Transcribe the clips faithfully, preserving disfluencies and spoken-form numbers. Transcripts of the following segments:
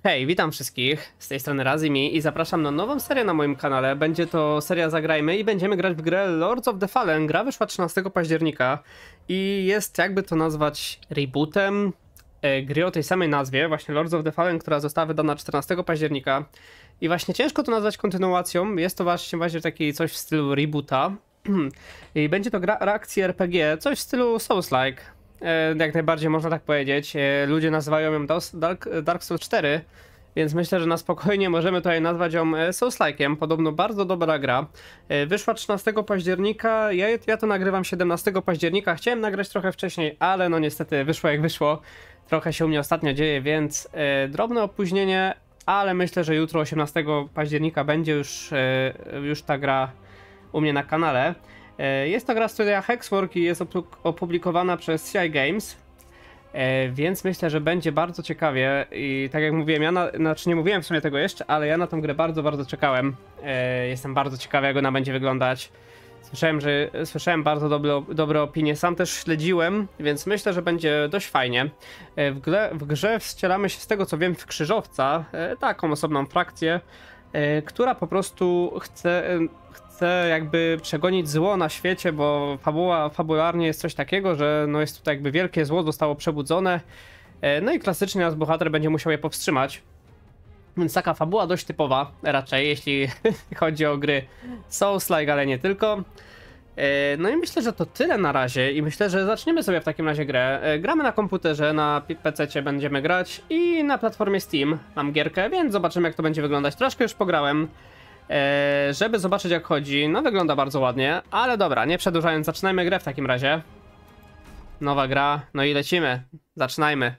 Hej, witam wszystkich, z tej strony Razimi i zapraszam na nową serię na moim kanale. Będzie to seria Zagrajmy i będziemy grać w grę Lords of the Fallen. Gra wyszła trzynastego października i jest, jakby to nazwać, rebootem e, gry o tej samej nazwie, właśnie Lords of the Fallen, która została wydana czternastego października. I właśnie ciężko to nazwać kontynuacją, jest to właśnie, właśnie taki coś w stylu reboota. I będzie to gra akcji R P G, coś w stylu Souls-like. Jak najbardziej można tak powiedzieć. Ludzie nazywają ją Dark, Dark Souls cztery, więc myślę, że na spokojnie możemy tutaj nazwać ją Souls-like'iem. Podobno bardzo dobra gra. Wyszła trzynastego października, ja, ja to nagrywam siedemnastego października. Chciałem nagrać trochę wcześniej, ale no niestety wyszło jak wyszło. Trochę się u mnie ostatnio dzieje, więc e, drobne opóźnienie, ale myślę, że jutro osiemnastego października będzie już, e, już ta gra u mnie na kanale. Jest to gra studia Hexwork i jest opublikowana przez C I Games, więc myślę, że będzie bardzo ciekawie i tak jak mówiłem, ja na, znaczy nie mówiłem w sumie tego jeszcze, ale ja na tą grę bardzo, bardzo czekałem. Jestem bardzo ciekawy, jak ona będzie wyglądać. Słyszałem, że słyszałem bardzo dobre, dobre opinie, sam też śledziłem, więc myślę, że będzie dość fajnie. W, grze, w grze wcielamy się, z tego co wiem, w krzyżowca, taką osobną frakcję, która po prostu chce, chce jakby przegonić zło na świecie, bo fabuła, fabularnie jest coś takiego, że no jest tutaj jakby wielkie zło zostało przebudzone, no i klasycznie nasz bohater będzie musiał je powstrzymać. Więc taka fabuła dość typowa raczej, jeśli chodzi o gry Souls-like, ale nie tylko. No i myślę, że to tyle na razie i myślę, że zaczniemy sobie w takim razie grę. Gramy na komputerze, na pececie będziemy grać i na platformie Steam mam gierkę, więc zobaczymy, jak to będzie wyglądać. Troszkę już pograłem, żeby zobaczyć, jak chodzi. No wygląda bardzo ładnie, ale dobra, nie przedłużając, zaczynajmy grę w takim razie. Nowa gra, no i lecimy. Zaczynajmy.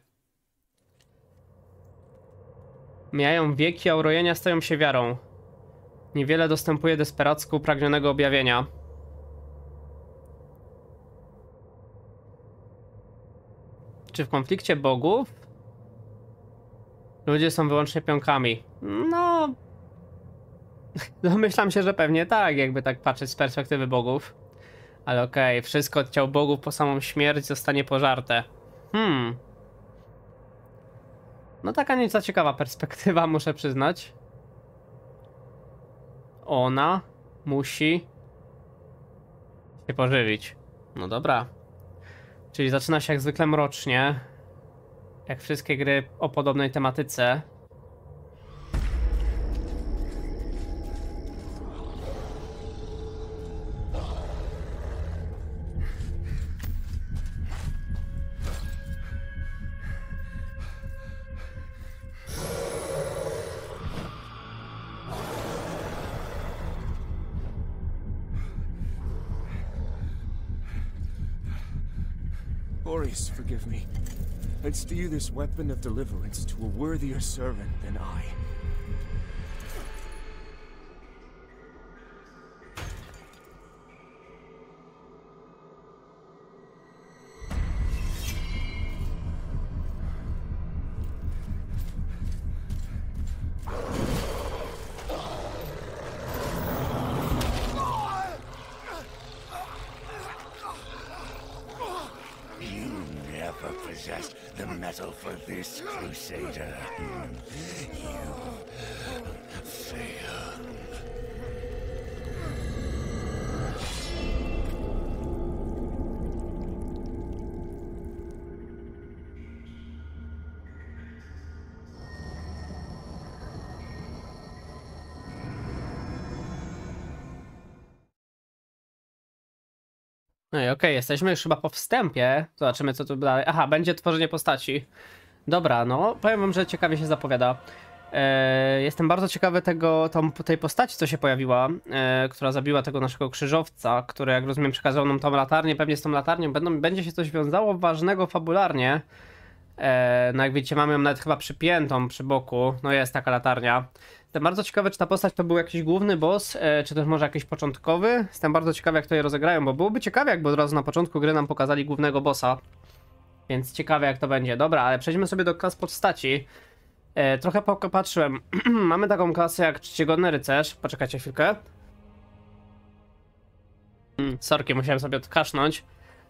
Mijają wieki, a urojenia stają się wiarą. Niewiele dostępuje desperacko upragnionego objawienia. Czy w konflikcie bogów ludzie są wyłącznie pionkami? No... Domyślam się, że pewnie tak, jakby tak patrzeć z perspektywy bogów. Ale okej, okay, wszystko od ciał bogów po samą śmierć zostanie pożarte. Hmm... No taka nieco ciekawa perspektywa, muszę przyznać. Ona musi się pożywić. No dobra. Czyli zaczyna się jak zwykle mrocznie. Jak wszystkie gry o podobnej tematyce. Boris, forgive me. I'd steal this weapon of deliverance to a worthier servant than I. Possessed the metal for this, Crusader. You failed. No i okej, okay, jesteśmy już chyba po wstępie. Zobaczymy, co tu dalej. Aha, będzie tworzenie postaci. Dobra, no, powiem wam, że ciekawie się zapowiada. Eee, jestem bardzo ciekawy tego, tą, tej postaci, co się pojawiła, e, która zabiła tego naszego krzyżowca, który, jak rozumiem, przekazał nam tą latarnię. Pewnie z tą latarnią będą, będzie się coś wiązało ważnego fabularnie. E, no jak widzicie, mamy ją nawet chyba przypiętą przy boku. No jest taka latarnia. Jestem bardzo ciekawy, czy ta postać to był jakiś główny boss, e, czy też może jakiś początkowy. Jestem bardzo ciekawy, jak to je rozegrają, bo byłoby ciekawe, jakby od razu na początku gry nam pokazali głównego bossa. Więc ciekawe, jak to będzie. Dobra, ale przejdźmy sobie do klas postaci. E, trochę popatrzyłem. Mamy taką klasę jak czcigodny rycerz. Poczekajcie chwilkę. Mm, sorki, musiałem sobie odkasznąć.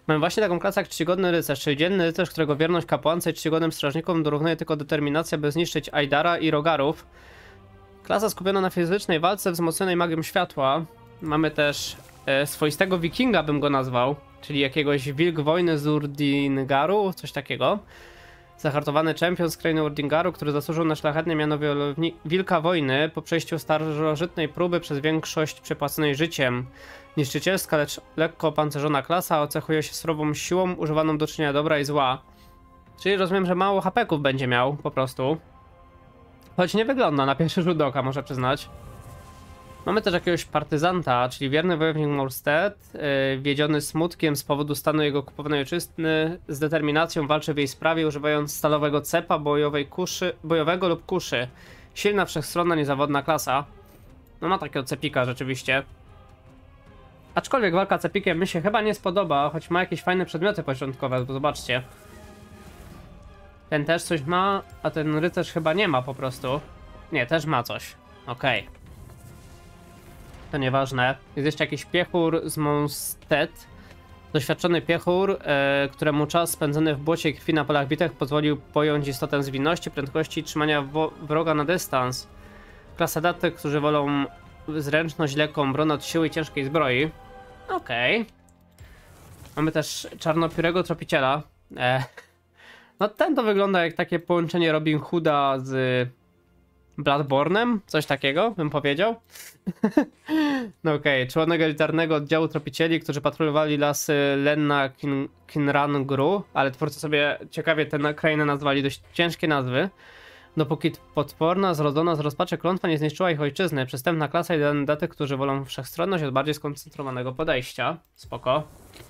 Mamy właśnie taką klasę jak czcigodny rycerz, czyli dzielny rycerz, którego wierność kapłance i czcigodnym strażnikom dorównuje tylko determinacja, by zniszczyć Aidara i Rogarów. Klasa skupiona na fizycznej walce wzmocnionej magią światła. Mamy też e, swoistego wikinga, bym go nazwał, czyli jakiegoś wilk wojny z Urdingaru, coś takiego. Zahartowany czempion z krainy Urdingaru, który zasłużył na szlachetne miano wilka wojny po przejściu starożytnej próby przez większość przepłaconej życiem. Niszczycielska, lecz lekko opancerzona klasa ocechuje się surową siłą używaną do czynienia dobra i zła. Czyli rozumiem, że mało hapeków będzie miał po prostu. Choć nie wygląda na pierwszy rzut oka, muszę przyznać. Mamy też jakiegoś partyzanta, czyli wierny wojownik Morstead, yy, wiedziony smutkiem z powodu stanu jego kupowanej ojczyzny, z determinacją walczy w jej sprawie, używając stalowego cepa, bojowej kuszy, bojowego lub kuszy. Silna, wszechstronna, niezawodna klasa. No ma takiego cepika rzeczywiście. Aczkolwiek walka cepikiem mi się chyba nie spodoba, choć ma jakieś fajne przedmioty początkowe, bo zobaczcie. Ten też coś ma, a ten rycerz chyba nie ma po prostu. Nie, też ma coś. Okej. Okay. To nieważne. Jest jeszcze jakiś piechur z Mondstadt. Doświadczony piechur, e, któremu czas spędzony w błocie i krwi na polach bitew pozwolił pojąć istotę zwinności, prędkości i trzymania wroga na dystans. Klasa daty, którzy wolą zręczność, lekką broń od siły i ciężkiej zbroi. Okej. Okay. Mamy też czarnopiórego tropiciela. E, no ten to wygląda jak takie połączenie Robin Hooda z Bloodborne'em, coś takiego bym powiedział. No okej, okay. Członek elitarnego oddziału tropicieli, którzy patrolowali lasy Lenna Kin Kinrangru, ale twórcy sobie ciekawie te krainy nazwali, dość ciężkie nazwy. Dopóki potworna, zrodzona z rozpaczy klątwa nie zniszczyła ich ojczyzny. Przystępna klasa i daty, którzy wolą wszechstronność od bardziej skoncentrowanego podejścia. Spoko.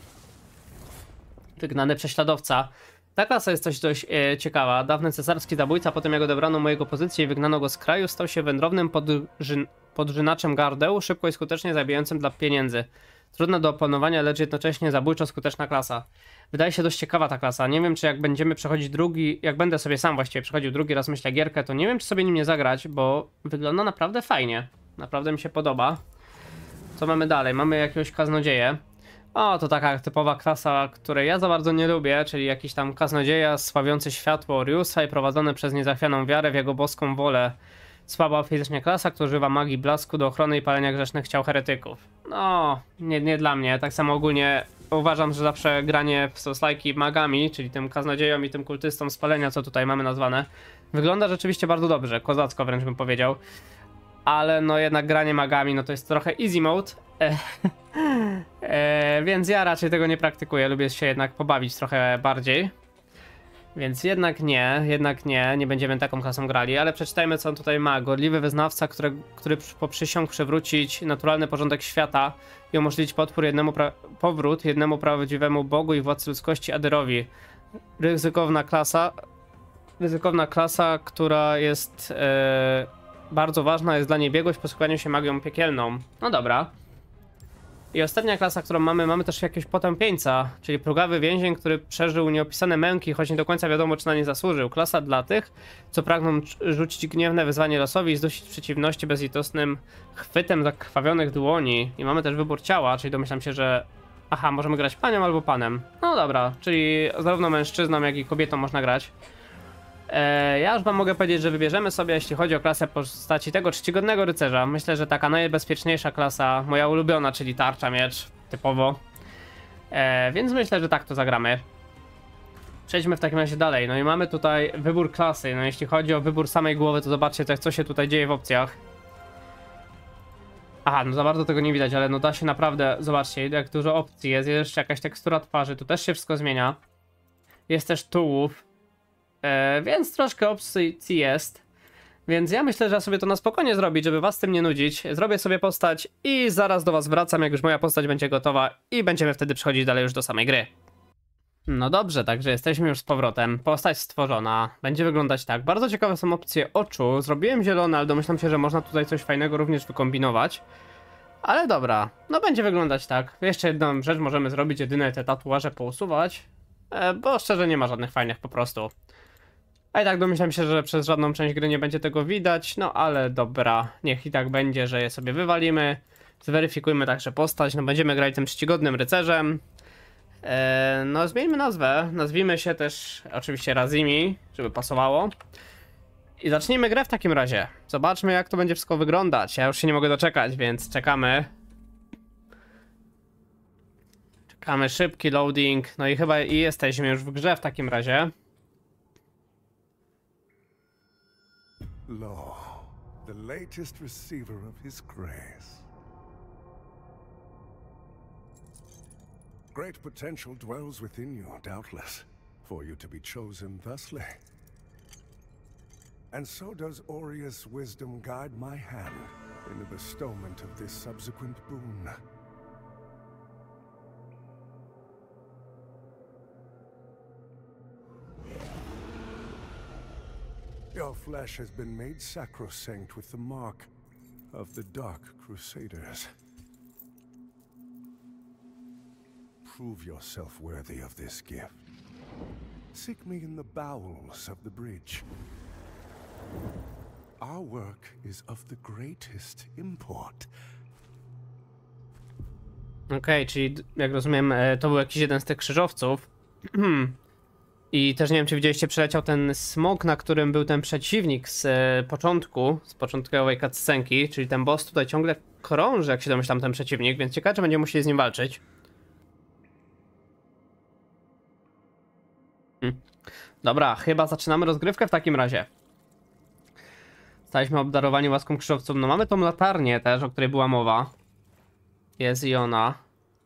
Wygnany prześladowca. Ta klasa jest coś dość e, ciekawa. Dawny cesarski zabójca, potem jak odebrano mu jego pozycję i wygnano go z kraju, stał się wędrownym podrzyn podrzynaczem gardeł, szybko i skutecznie zabijającym dla pieniędzy. Trudna do opanowania, lecz jednocześnie zabójczo skuteczna klasa. Wydaje się dość ciekawa ta klasa. Nie wiem, czy jak będziemy przechodzić drugi, jak będę sobie sam właściwie przechodził drugi raz, myślę, gierkę, to nie wiem, czy sobie nim nie zagrać, bo wygląda naprawdę fajnie. Naprawdę mi się podoba. Co mamy dalej? Mamy jakiegoś kaznodzieję. O, to taka typowa klasa, której ja za bardzo nie lubię, czyli jakiś tam kaznodzieja sławiący światło Oriusa i prowadzony przez niezachwianą wiarę w jego boską wolę. Słaba fizycznie klasa, która używa magii blasku do ochrony i palenia grzesznych ciał heretyków. No, nie, nie dla mnie. Tak samo ogólnie uważam, że zawsze granie w Souls-like'i magami, czyli tym kaznodziejom i tym kultystom spalenia, co tutaj mamy nazwane, wygląda rzeczywiście bardzo dobrze, kozacko wręcz bym powiedział. Ale no jednak granie magami, no to jest trochę easy mode. E, e, więc ja raczej tego nie praktykuję, lubię się jednak pobawić trochę bardziej. Więc jednak nie, jednak nie, nie będziemy taką klasą grali, ale przeczytajmy, co on tutaj ma. Gorliwy wyznawca, który, który poprzysiągł przywrócić naturalny porządek świata i umożliwić podpór jednemu powrót jednemu prawdziwemu Bogu i władcy ludzkości Adyrowi. Ryzykowna klasa, ryzykowna klasa, która jest e, bardzo ważna, jest dla niej biegłość w posługiwaniu się magią piekielną. No dobra. I ostatnia klasa, którą mamy, mamy też jakiegoś potępieńca, czyli plugawy więzień, który przeżył nieopisane męki, choć nie do końca wiadomo, czy na nie zasłużył. Klasa dla tych, co pragną rzucić gniewne wyzwanie losowi i zdusić przeciwności bezlitosnym chwytem zakrwawionych dłoni. I mamy też wybór ciała, czyli domyślam się, że... Aha, możemy grać panią albo panem. No dobra, czyli zarówno mężczyzną, jak i kobietą można grać. Eee, ja już wam mogę powiedzieć, że wybierzemy sobie, jeśli chodzi o klasę postaci tego czcigodnego rycerza. Myślę, że taka najbezpieczniejsza klasa, moja ulubiona, czyli tarcza, miecz, typowo. Eee, więc myślę, że tak to zagramy. Przejdźmy w takim razie dalej. No i mamy tutaj wybór klasy. No jeśli chodzi o wybór samej głowy, to zobaczcie, co się tutaj dzieje w opcjach. Aha, no za bardzo tego nie widać, ale no da się naprawdę, zobaczcie, jak dużo opcji jest. Jest jeszcze jakaś tekstura twarzy, tu też się wszystko zmienia. Jest też tułów. E, więc troszkę opcji jest. Więc ja myślę, że ja sobie to na spokojnie zrobić, żeby was z tym nie nudzić. Zrobię sobie postać i zaraz do was wracam, jak już moja postać będzie gotowa i będziemy wtedy przechodzić dalej już do samej gry. No dobrze, także jesteśmy już z powrotem. Postać stworzona. Będzie wyglądać tak. Bardzo ciekawe są opcje oczu. Zrobiłem zielone, ale domyślam się, że można tutaj coś fajnego również wykombinować. Ale dobra, no będzie wyglądać tak. Jeszcze jedną rzecz możemy zrobić, jedyne te tatuaże pousuwać. E, bo szczerze nie ma żadnych fajnych po prostu. A i tak domyślam się, że przez żadną część gry nie będzie tego widać, no ale dobra, niech i tak będzie, że je sobie wywalimy. Zweryfikujmy także postać, no będziemy grać tym czcigodnym rycerzem. E, no zmieńmy nazwę, nazwijmy się też oczywiście Razimi, żeby pasowało. I zacznijmy grę w takim razie. Zobaczmy, jak to będzie wszystko wyglądać. Ja już się nie mogę doczekać, więc czekamy. Czekamy, szybki loading. No i chyba i jesteśmy już w grze w takim razie. Lo, the latest receiver of his grace. Great potential dwells within you, doubtless, for you to be chosen thusly. And so does Aureus' wisdom guide my hand in the bestowment of this subsequent boon. Your flesh has been made sacrosanct with the mark of the Dark Crusaders. Prove yourself worthy of this gift. Seek me in the bowels of the bridge. Our work is of the greatest import. Okej, okay, czyli jak rozumiem, to był jakiś jeden z tych krzyżowców. I też nie wiem, czy widzieliście, przeleciał ten smok, na którym był ten przeciwnik z e, początku, z początkowej cutscenki, czyli ten boss tutaj ciągle krąży, jak się domyślam, ten przeciwnik, więc ciekawe, czy będziemy musieli z nim walczyć. Hm. Dobra, chyba zaczynamy rozgrywkę w takim razie. Staliśmy obdarowani łaską krzyżowców. No mamy tą latarnię też, o której była mowa. Jest i ona.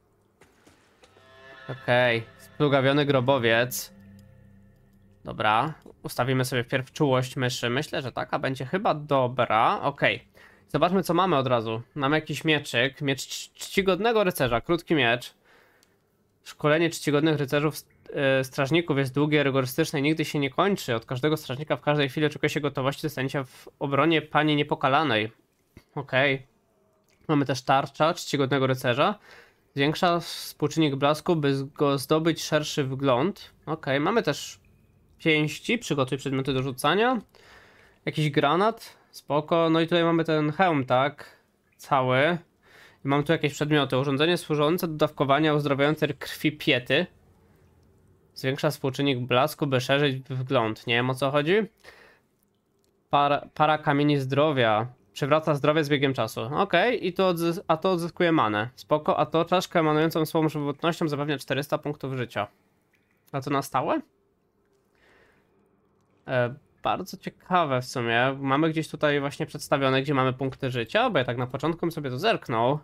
Okej, okay. Splugawiony grobowiec. Dobra, ustawimy sobie wpierw czułość myszy. Myślę, że taka będzie chyba dobra. Okej, okay. Zobaczmy, co mamy od razu. Mamy jakiś mieczyk. Miecz czcigodnego rycerza, krótki miecz. Szkolenie czcigodnych rycerzów, yy, strażników jest długie, rygorystyczne i nigdy się nie kończy. Od każdego strażnika w każdej chwili oczekuje się gotowości do stanięcia w obronie pani niepokalanej. Okej. Okay. Mamy też tarcza czcigodnego rycerza. Zwiększa współczynnik blasku, by go zdobyć szerszy wgląd. Okej, okay. Mamy też pięści, przygotuj przedmioty do rzucania. Jakiś granat, spoko. No i tutaj mamy ten hełm, tak? Cały. I mam tu jakieś przedmioty. Urządzenie służące do dawkowania uzdrawiającej krwi piety. Zwiększa współczynnik blasku, by szerzyć wgląd. Nie wiem, o co chodzi. Para, para kamieni zdrowia. Przywraca zdrowie z biegiem czasu. Okej, okay. I to a to odzyskuje manę. Spoko, a to czaszkę emanującą słową żywotnością zapewnia czterysta punktów życia. A to na stałe? E, bardzo ciekawe w sumie. Mamy gdzieś tutaj właśnie przedstawione, gdzie mamy punkty życia, bo ja tak na początku bym sobie to zerknął.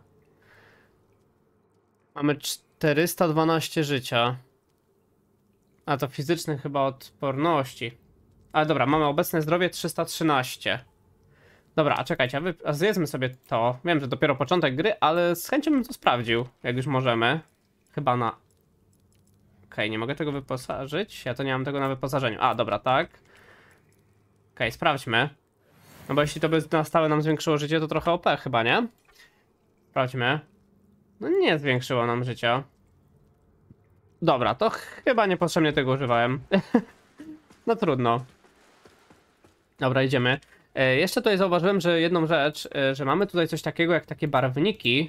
Mamy czterysta dwanaście życia. A to fizycznych chyba odporności. Ale dobra, mamy obecne zdrowie trzysta trzynaście. Dobra, a czekajcie, a, wy, a zjedzmy sobie to. Wiem, że dopiero początek gry, ale z chęcią bym to sprawdził, jak już możemy. Chyba na... Okej, okay, nie mogę tego wyposażyć. Ja to nie mam tego na wyposażeniu. A, dobra, tak. Okej, okay, sprawdźmy. No bo jeśli to by na stałe nam zwiększyło życie, to trochę O P chyba, nie? Sprawdźmy. No nie zwiększyło nam życia. Dobra, to chyba niepotrzebnie tego używałem. No trudno. Dobra, idziemy. E, jeszcze tutaj zauważyłem, że jedną rzecz, e, że mamy tutaj coś takiego jak takie barwniki.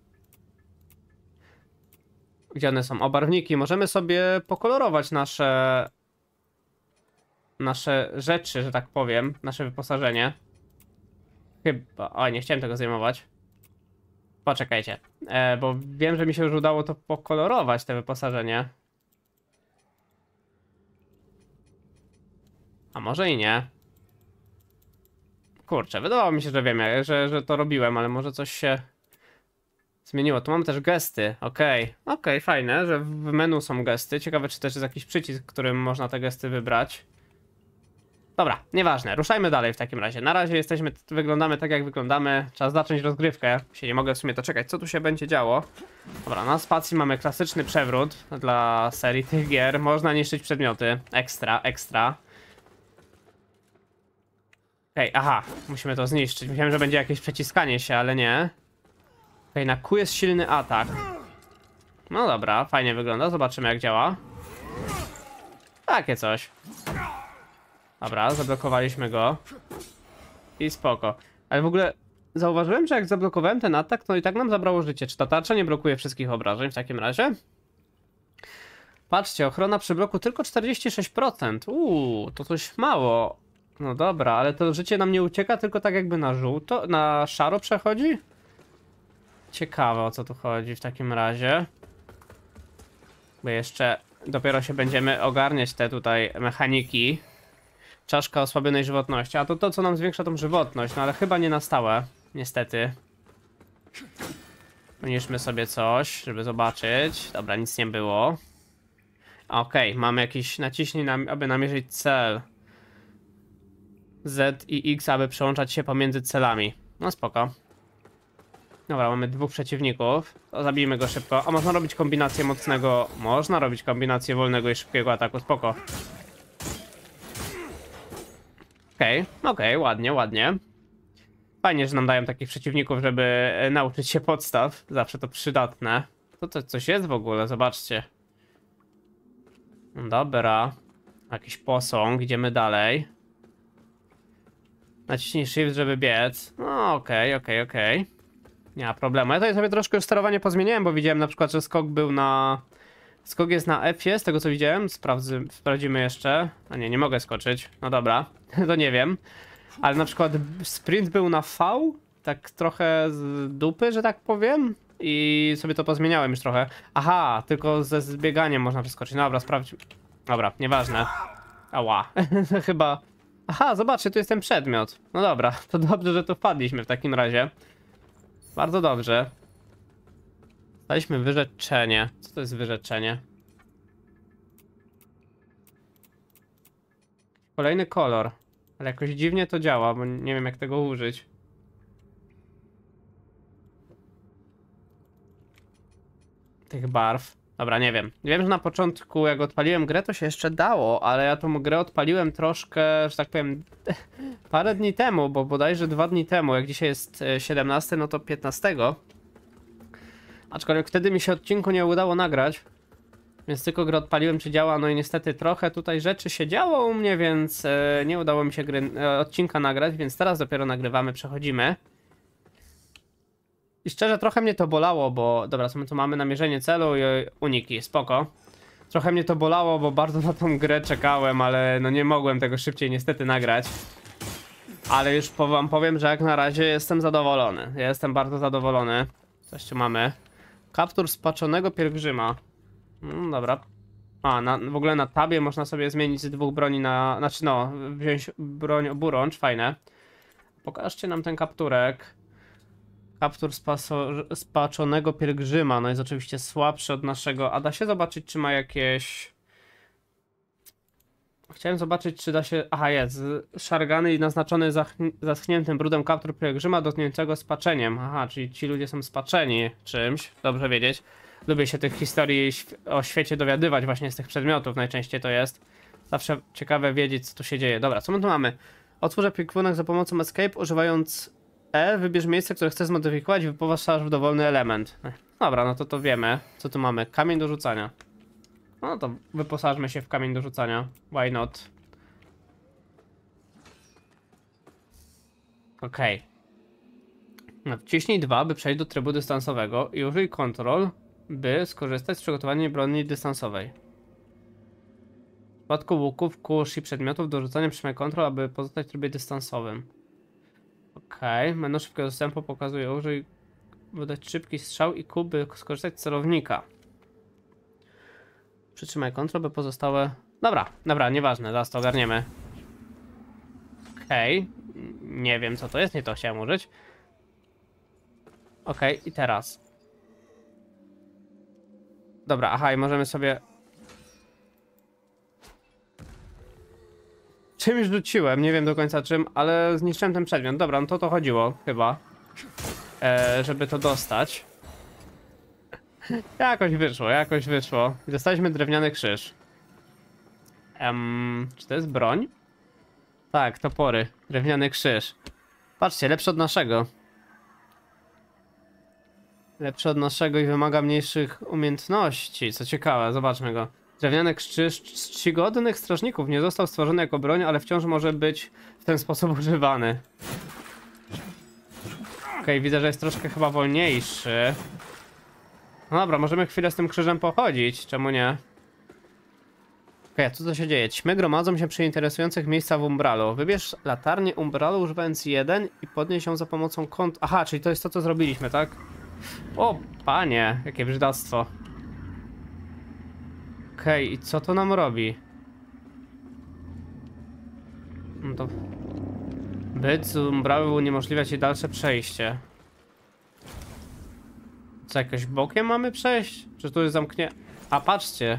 Gdzie one są? O, barwniki. Możemy sobie pokolorować nasze... Nasze rzeczy, że tak powiem. Nasze wyposażenie. Chyba... O, nie chciałem tego zdejmować. Poczekajcie. E, bo wiem, że mi się już udało to pokolorować, te wyposażenie. A może i nie. Kurczę, wydawało mi się, że wiem, że, że to robiłem, ale może coś się zmieniło. Tu mamy też gesty, okej. Okay. Okej, okay, fajne, że w menu są gesty. Ciekawe, czy też jest jakiś przycisk, którym można te gesty wybrać. Dobra, nieważne, ruszajmy dalej w takim razie. Na razie jesteśmy, wyglądamy tak jak wyglądamy. Czas zacząć rozgrywkę. Się nie mogę w sumie doczekać, co tu się będzie działo. Dobra, na spacji mamy klasyczny przewrót dla serii tych gier. Można niszczyć przedmioty. Ekstra, ekstra. Okej, okay, aha, musimy to zniszczyć. Myślałem, że będzie jakieś przeciskanie się, ale nie. Okej, okay, na Q jest silny atak. No dobra, fajnie wygląda, zobaczymy jak działa. Takie coś. Dobra, zablokowaliśmy go. I spoko. Ale w ogóle zauważyłem, że jak zablokowałem ten atak, to i tak nam zabrało życie. Czy ta tarcza nie blokuje wszystkich obrażeń w takim razie? Patrzcie, ochrona przy bloku tylko czterdzieści sześć procent. Uuu, to coś mało. No dobra, ale to życie nam nie ucieka, tylko tak jakby na żółto, na szaro przechodzi? Ciekawe, o co tu chodzi w takim razie. Bo jeszcze dopiero się będziemy ogarniać te tutaj mechaniki. Czaszka osłabionej żywotności, a to to, co nam zwiększa tą żywotność, no ale chyba nie na stałe, niestety. Unieśmy sobie coś, żeby zobaczyć. Dobra, nic nie było. Okej, okay, mamy jakiś naciśnij, nam, aby namierzyć cel. Z i X, aby przełączać się pomiędzy celami. No spoko. Dobra, mamy dwóch przeciwników. To zabijmy go szybko. A można robić kombinację mocnego... Można robić kombinację wolnego i szybkiego ataku, spoko. Okej, okay, okej, okay, ładnie, ładnie. Fajnie, że nam dają takich przeciwników, żeby nauczyć się podstaw. Zawsze to przydatne. To, to coś jest w ogóle, zobaczcie. Dobra. Jakiś posąg, idziemy dalej. Naciśnij shift, żeby biec. No okej, okay, okej, okay, okej. Okay. Nie ma problemu. Ja tutaj sobie troszkę już sterowanie pozmieniałem, bo widziałem na przykład, że skok był na... Skok jest na F-ie, z tego co widziałem. Sprawdzy... Sprawdzimy jeszcze. A nie, nie mogę skoczyć. No dobra, to nie wiem. Ale na przykład sprint był na V. Tak trochę z dupy, że tak powiem. I sobie to pozmieniałem już trochę. Aha, tylko ze zbieganiem można przeskoczyć. No dobra, sprawdźmy. Dobra, nieważne. Ała. Chyba... Aha, zobaczcie, tu jest ten przedmiot. No dobra, to dobrze, że tu wpadliśmy w takim razie. Bardzo dobrze. Dostaliśmy wyrzeczenie. Co to jest wyrzeczenie? Kolejny kolor. Ale jakoś dziwnie to działa, bo nie wiem jak tego użyć. Tych barw. Dobra, nie wiem. Wiem, że na początku jak odpaliłem grę to się jeszcze dało, ale ja tą grę odpaliłem troszkę, że tak powiem, parę dni temu, bo bodajże dwa dni temu, jak dzisiaj jest siedemnasty, no to piętnastego. Aczkolwiek wtedy mi się odcinku nie udało nagrać, więc tylko grę odpaliłem, czy działa, no i niestety trochę tutaj rzeczy się działo u mnie, więc e, nie udało mi się gry, e, odcinka nagrać, więc teraz dopiero nagrywamy, przechodzimy. I szczerze trochę mnie to bolało, bo dobra, co my tu mamy? Namierzenie celu i uniki, spoko. Trochę mnie to bolało, bo bardzo na tą grę czekałem, ale no nie mogłem tego szybciej niestety nagrać. Ale już wam powiem, że jak na razie jestem zadowolony. Ja jestem bardzo zadowolony. Coś tu mamy. Kaptur spaczonego pielgrzyma. No dobra. A, na, w ogóle na tabie można sobie zmienić z dwóch broni na... Znaczy no, wziąć broń oburącz, fajne. Pokażcie nam ten kapturek. Kaptur spaso, spaczonego pielgrzyma, no jest oczywiście słabszy od naszego, a da się zobaczyć, czy ma jakieś... Chciałem zobaczyć, czy da się... Aha, jest, szargany i naznaczony zaschniętym brudem kaptur pielgrzyma dotkniętego spaczeniem. Aha, czyli ci ludzie są spaczeni czymś, dobrze wiedzieć. Lubię się tych historii o świecie dowiadywać właśnie z tych przedmiotów, najczęściej to jest. Zawsze ciekawe wiedzieć, co tu się dzieje. Dobra, co my tu mamy? Otwórz ekwipunek za pomocą escape, używając E, wybierz miejsce, które chcesz zmodyfikować i wyposaż w dowolny element. Dobra, no to to wiemy. Co tu mamy? Kamień do rzucania. No to wyposażmy się w kamień do rzucania. Why not? Okej. Okay. Wciśnij dwa, by przejść do trybu dystansowego i użyj kontrol, by skorzystać z przygotowania broni dystansowej. W przypadku łuków, kusz i przedmiotów do rzucania przyjmij kontrol, aby pozostać w trybie dystansowym. Okej, okay. Menu szybkiego dostępu pokazuje, użyj wydać szybki strzał i kół, by skorzystać z celownika. Przytrzymaj kontrol, by pozostałe... Dobra, dobra, nieważne, zaraz to ogarniemy. Okej, okay. Nie wiem co to jest, nie to chciałem użyć. Okej, okay. I teraz. Dobra, aha, i możemy sobie... Czymś rzuciłem, nie wiem do końca czym, ale zniszczyłem ten przedmiot. Dobra, no to to chodziło chyba, e, żeby to dostać. Jakoś wyszło, jakoś wyszło. Dostaliśmy drewniany krzyż. Um, czy to jest broń? Tak, topory. Drewniany krzyż. Patrzcie, lepszy od naszego. Lepszy od naszego i wymaga mniejszych umiejętności. Co ciekawe, zobaczmy go. Drewniany krzyż czcigodnych strażników nie został stworzony jako broń, ale wciąż może być w ten sposób używany. Okej, okay, widzę, że jest troszkę chyba wolniejszy. No dobra, możemy chwilę z tym krzyżem pochodzić, czemu nie? Okej, co to się dzieje? Ćmy gromadzą się przy interesujących miejscach w umbralu. Wybierz latarnię umbralu używając jeden i podnieś ją za pomocą kont... Aha, czyli to jest to, co zrobiliśmy, tak? O, panie, jakie brzydactwo. Okej, i co to nam robi? No to... Byt z umbralu uniemożliwia ci dalsze przejście. Co, jakoś bokiem mamy przejść? Czy tu jest zamknie... A, patrzcie.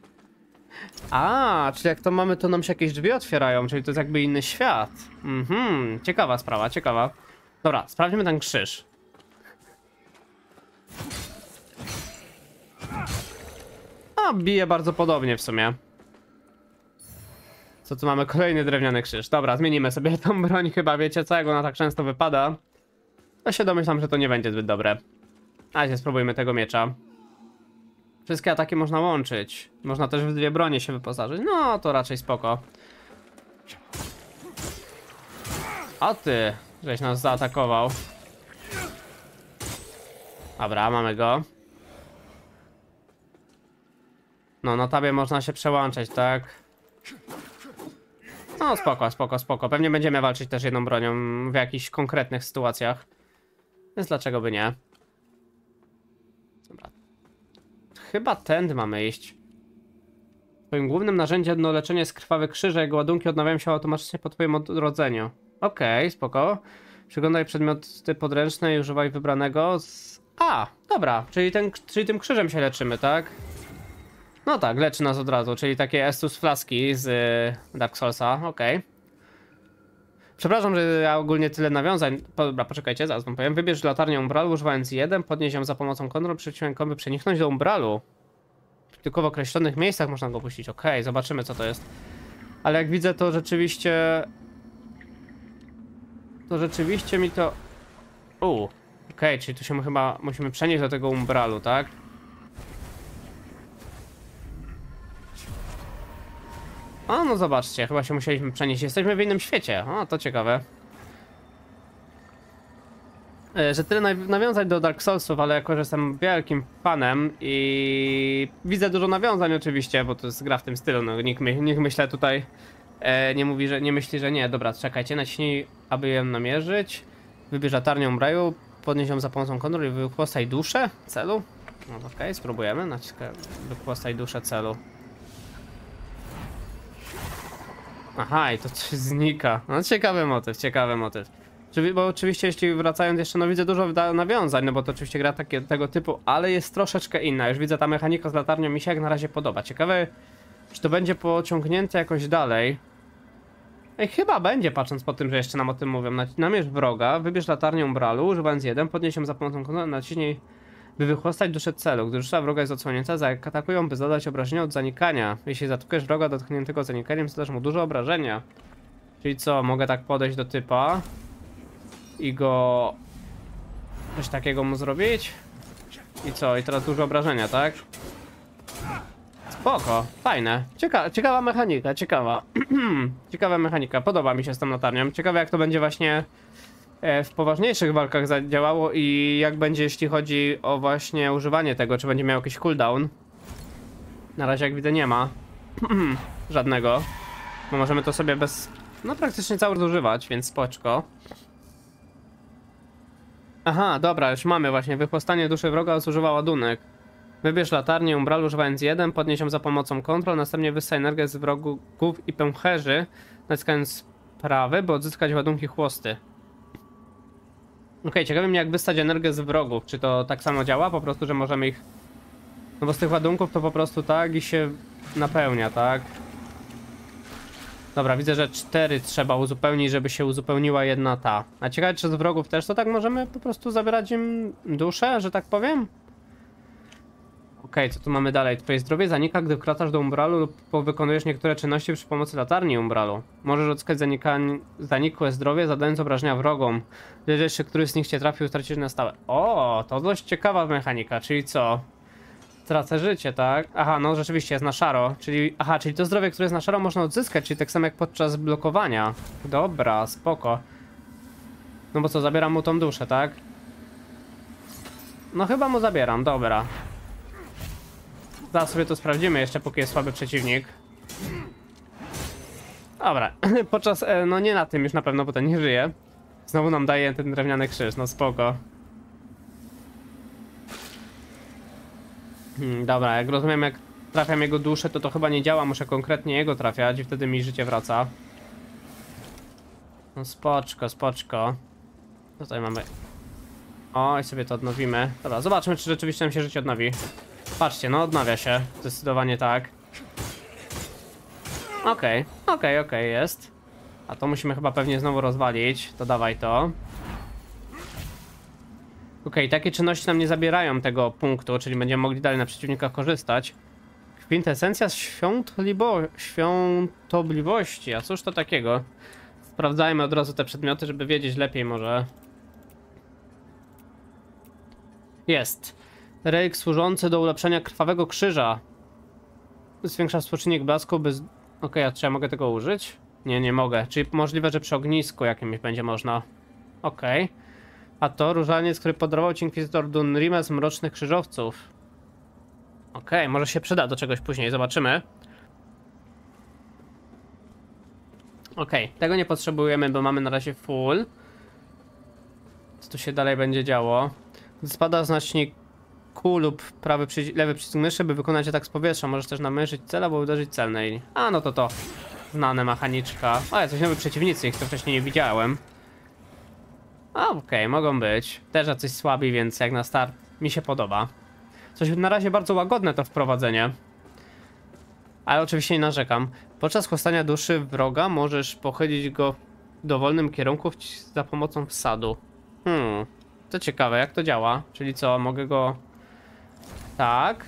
A, czyli jak to mamy, to nam się jakieś drzwi otwierają, czyli to jest jakby inny świat. Mhm, ciekawa sprawa, ciekawa. Dobra, sprawdźmy ten krzyż. A, bije bardzo podobnie w sumie. Co tu mamy? Kolejny drewniany krzyż. Dobra, zmienimy sobie tą broń, chyba wiecie co, jak ona tak często wypada. To się domyślam, że to nie będzie zbyt dobre. A się spróbujmy tego miecza. Wszystkie ataki można łączyć. Można też w dwie bronie się wyposażyć. No, to raczej spoko. A ty, żeś nas zaatakował. Dobra, mamy go. No, na tabie można się przełączać, tak? No, spoko, spoko, spoko. Pewnie będziemy walczyć też jedną bronią w jakichś konkretnych sytuacjach. Więc dlaczego by nie? Dobra. Chyba tędy mamy iść. Twoim głównym narzędziem do leczenia jest krwawy krzyż, a jego ładunki odnawiają się automatycznie po twoim odrodzeniu. Okej, okay, spoko. Przyglądaj przedmioty podręczne i używaj wybranego z... A, dobra, czyli, ten, czyli tym krzyżem się leczymy, tak? No tak, leczy nas od razu, czyli takie Estus flaski z y, Dark Soulsa, okej. Okay. Przepraszam, że ja ogólnie tyle nawiązań. Po, dobra, poczekajcie, zaraz wam powiem. Wybierz latarnię umbralu używając jeden, podnieś ją za pomocą kontrol przyciągowy, przeniknąć do umbralu. Tylko w określonych miejscach można go puścić. Okej, okay, zobaczymy co to jest. Ale jak widzę, to rzeczywiście... To rzeczywiście mi to... Uuu, okej, okay, czyli tu się chyba musimy przenieść do tego umbralu, tak? O, no zobaczcie, chyba się musieliśmy przenieść. Jesteśmy w innym świecie. O, to ciekawe. Że tyle nawiązań do Dark Soulsów, ale jako że jestem wielkim fanem i widzę dużo nawiązań oczywiście, bo to jest gra w tym stylu, no nikt, nikt myślę tutaj e, nie mówi, że nie myśli, że nie. Dobra, czekajcie, naciśnij, aby ją namierzyć. Wybierz latarnię umbraju, podnieś ją za pomocą kontroli i wychłostaj duszę celu. No okej, okay, spróbujemy, naciskaj, wychłostaj duszę celu. Aha, i to coś znika. No ciekawy motyw, ciekawy motyw. Bo oczywiście jeśli wracając jeszcze, no widzę dużo nawiązań, no bo to oczywiście gra takie, tego typu, ale jest troszeczkę inna. Już widzę, ta mechanika z latarnią mi się jak na razie podoba. Ciekawe, czy to będzie pociągnięte jakoś dalej. Ej, chyba będzie, patrząc po tym, że jeszcze nam o tym mówią. Namierz wroga, wybierz latarnię umbralu, używając jeden, podnieś ją za pomocą kontroli, naciśnij, by wychłostać duszę celu. Gdy dusza wroga jest odsłonięta, zaatakują, by zadać obrażenia od zanikania. Jeśli zatkujesz wroga dotkniętego zanikaniem, zadasz mu dużo obrażenia. Czyli co, mogę tak podejść do typa i go... coś takiego mu zrobić? I co, i teraz dużo obrażenia, tak? Spoko, fajne. Cieka ciekawa mechanika, ciekawa. Ciekawa mechanika, podoba mi się z tą latarnią. Ciekawe jak to będzie właśnie w poważniejszych walkach zadziałało i jak będzie jeśli chodzi o właśnie używanie tego, czy będzie miał jakiś cooldown. Na razie jak widzę nie ma żadnego, bo możemy to sobie bez, no praktycznie cały czas używać, więc spoczko. Aha, dobra, już mamy właśnie, wychłostanie duszy wroga zużywa ładunek. Wybierz latarnię umbralu używając jeden, podnieś ją za pomocą kontrol, następnie wyssaj energię z wrogów i pęcherzy, naciskając prawy, by odzyskać ładunki chłosty. Okej, okay, ciekawe mnie jak wystać energię z wrogów, czy to tak samo działa, po prostu, że możemy ich... No bo z tych ładunków to po prostu tak i się napełnia, tak? Dobra, widzę, że cztery trzeba uzupełnić, żeby się uzupełniła jedna ta. A ciekawe, czy z wrogów też to tak możemy po prostu zabierać im duszę, że tak powiem? Okej, okay, co tu mamy dalej? Twoje zdrowie zanika, gdy wkraczasz do umbralu lub wykonujesz niektóre czynności przy pomocy latarni umbralu. Możesz odzyskać zanikłe zdrowie, zadając obrażenia wrogom. Gdy jeszcze któryś z nich cię trafił, stracisz na stałe. O, to dość ciekawa mechanika, czyli co? Tracę życie, tak? Aha, no rzeczywiście jest na szaro, czyli... Aha, czyli to zdrowie, które jest na szaro można odzyskać, czyli tak samo jak podczas blokowania. Dobra, spoko. No bo co, zabieram mu tą duszę, tak? No chyba mu zabieram, dobra. Zaraz sobie to sprawdzimy jeszcze, póki jest słaby przeciwnik. Dobra, podczas, no nie na tym już na pewno, bo ten nie żyje. Znowu nam daje ten drewniany krzyż, no spoko. Hmm, dobra, jak rozumiem, jak trafiam jego duszę, to to chyba nie działa, muszę konkretnie jego trafiać i wtedy mi życie wraca. No spoczko, spoczko. Co tutaj mamy? O, i sobie to odnowimy. Dobra, zobaczmy, czy rzeczywiście nam się życie odnowi. Patrzcie, no odnawia się, zdecydowanie tak. Okej, okay, okej, okay, okej, okay, jest. A to musimy chyba pewnie znowu rozwalić, to dawaj to. Okej, okay, takie czynności nam nie zabierają tego punktu, czyli będziemy mogli dalej na przeciwnikach korzystać. Kwintesencja świątobliwo świątobliwości, a cóż to takiego? Sprawdzajmy od razu te przedmioty, żeby wiedzieć lepiej może. Jest. Rejk służący do ulepszenia krwawego krzyża. Zwiększa współczynnik blasku, by... Okej, okay, a czy ja mogę tego użyć? Nie, nie mogę. Czyli możliwe, że przy ognisku jakimś będzie można. Okej. Okay. A to różaniec, który podarował ci inkwizytor Dunrima z Mrocznych Krzyżowców. Okej, okay, może się przyda do czegoś później, zobaczymy. Okej, okay, tego nie potrzebujemy, bo mamy na razie full. Co tu się dalej będzie działo? Spada znacznik Q lub prawy przycisk, lewy przycisk myszy, by wykonać atak z powietrza. Możesz też namierzyć cel, albo uderzyć celnej. A, no to to. Znane mechaniczka. O, ja coś nowi przeciwnicy, ich to wcześniej nie widziałem. A, okej, okay, mogą być. Też jacyś słabi, więc jak na start mi się podoba. Coś na razie bardzo łagodne to wprowadzenie. Ale oczywiście nie narzekam. Podczas chłostania duszy wroga możesz pochylić go w dowolnym kierunku za pomocą wsadu. Hmm, to ciekawe, jak to działa. Czyli co, mogę go... Tak.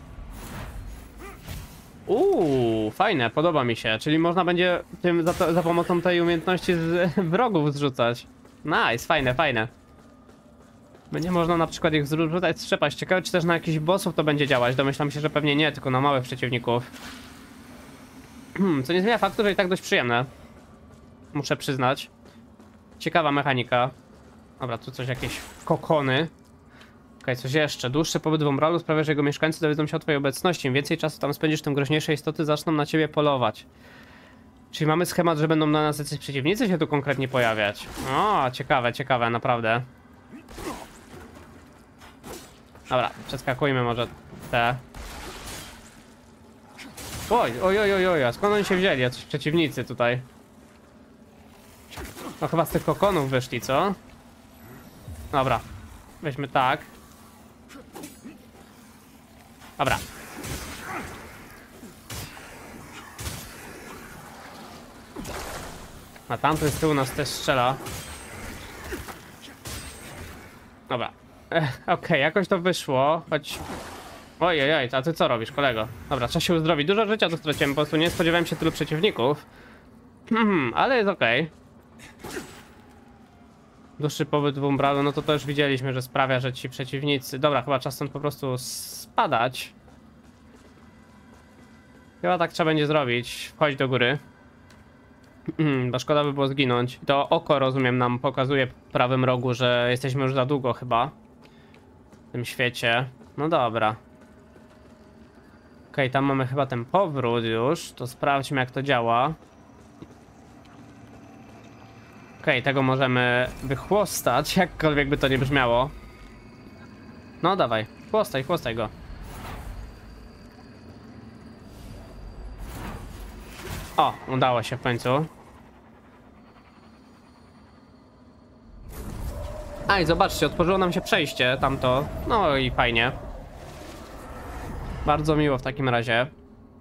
Uuu, fajne, podoba mi się. Czyli można będzie tym za, to, za pomocą tej umiejętności z wrogów zrzucać. Nice, fajne, fajne. Będzie można na przykład ich zrzucać, strzepać. Ciekawe, czy też na jakichś bossów to będzie działać. Domyślam się, że pewnie nie, tylko na małych przeciwników. Hmm, co nie zmienia faktu, że i tak dość przyjemne. Muszę przyznać. Ciekawa mechanika. Dobra, tu coś, jakieś kokony. Okej, okay, coś jeszcze. Dłuższy pobyt w Umbralu sprawia, że jego mieszkańcy dowiedzą się o twojej obecności. Im więcej czasu tam spędzisz, tym groźniejsze istoty zaczną na ciebie polować. Czyli mamy schemat, że będą na nas jacyś przeciwnicy się tu konkretnie pojawiać. O, ciekawe, ciekawe, naprawdę. Dobra, przeskakujmy może te. Oj, oj, oj, oj, oj, a skąd oni się wzięli? Jacyś przeciwnicy tutaj. No chyba z tych kokonów wyszli, co? Dobra, weźmy tak. Dobra. A tamten z tyłu nas też strzela. Dobra. Okej, okay, jakoś to wyszło, choć... Ojej, oj, a ty co robisz, kolego? Dobra, trzeba się uzdrowić. Dużo życia tu straciłem, po prostu nie spodziewałem się tylu przeciwników. Hmm, ale jest okej. Okay. Dłuższy pobyt w Umbralu, no to to już widzieliśmy, że sprawia, że ci przeciwnicy... Dobra, chyba czas stąd po prostu spadać. Chyba tak trzeba będzie zrobić. Wchodź do góry. Bo szkoda by było zginąć. To oko, rozumiem, nam pokazuje w prawym rogu, że jesteśmy już za długo chyba w tym świecie. No dobra. Okej, okay, tam mamy chyba ten powrót już. To sprawdźmy, jak to działa. Okej, okay, tego możemy wychłostać, jakkolwiek by to nie brzmiało. No dawaj, chłostaj, chłostaj go. O, udało się w końcu. A i zobaczcie, otworzyło nam się przejście tamto. No i fajnie. Bardzo miło w takim razie.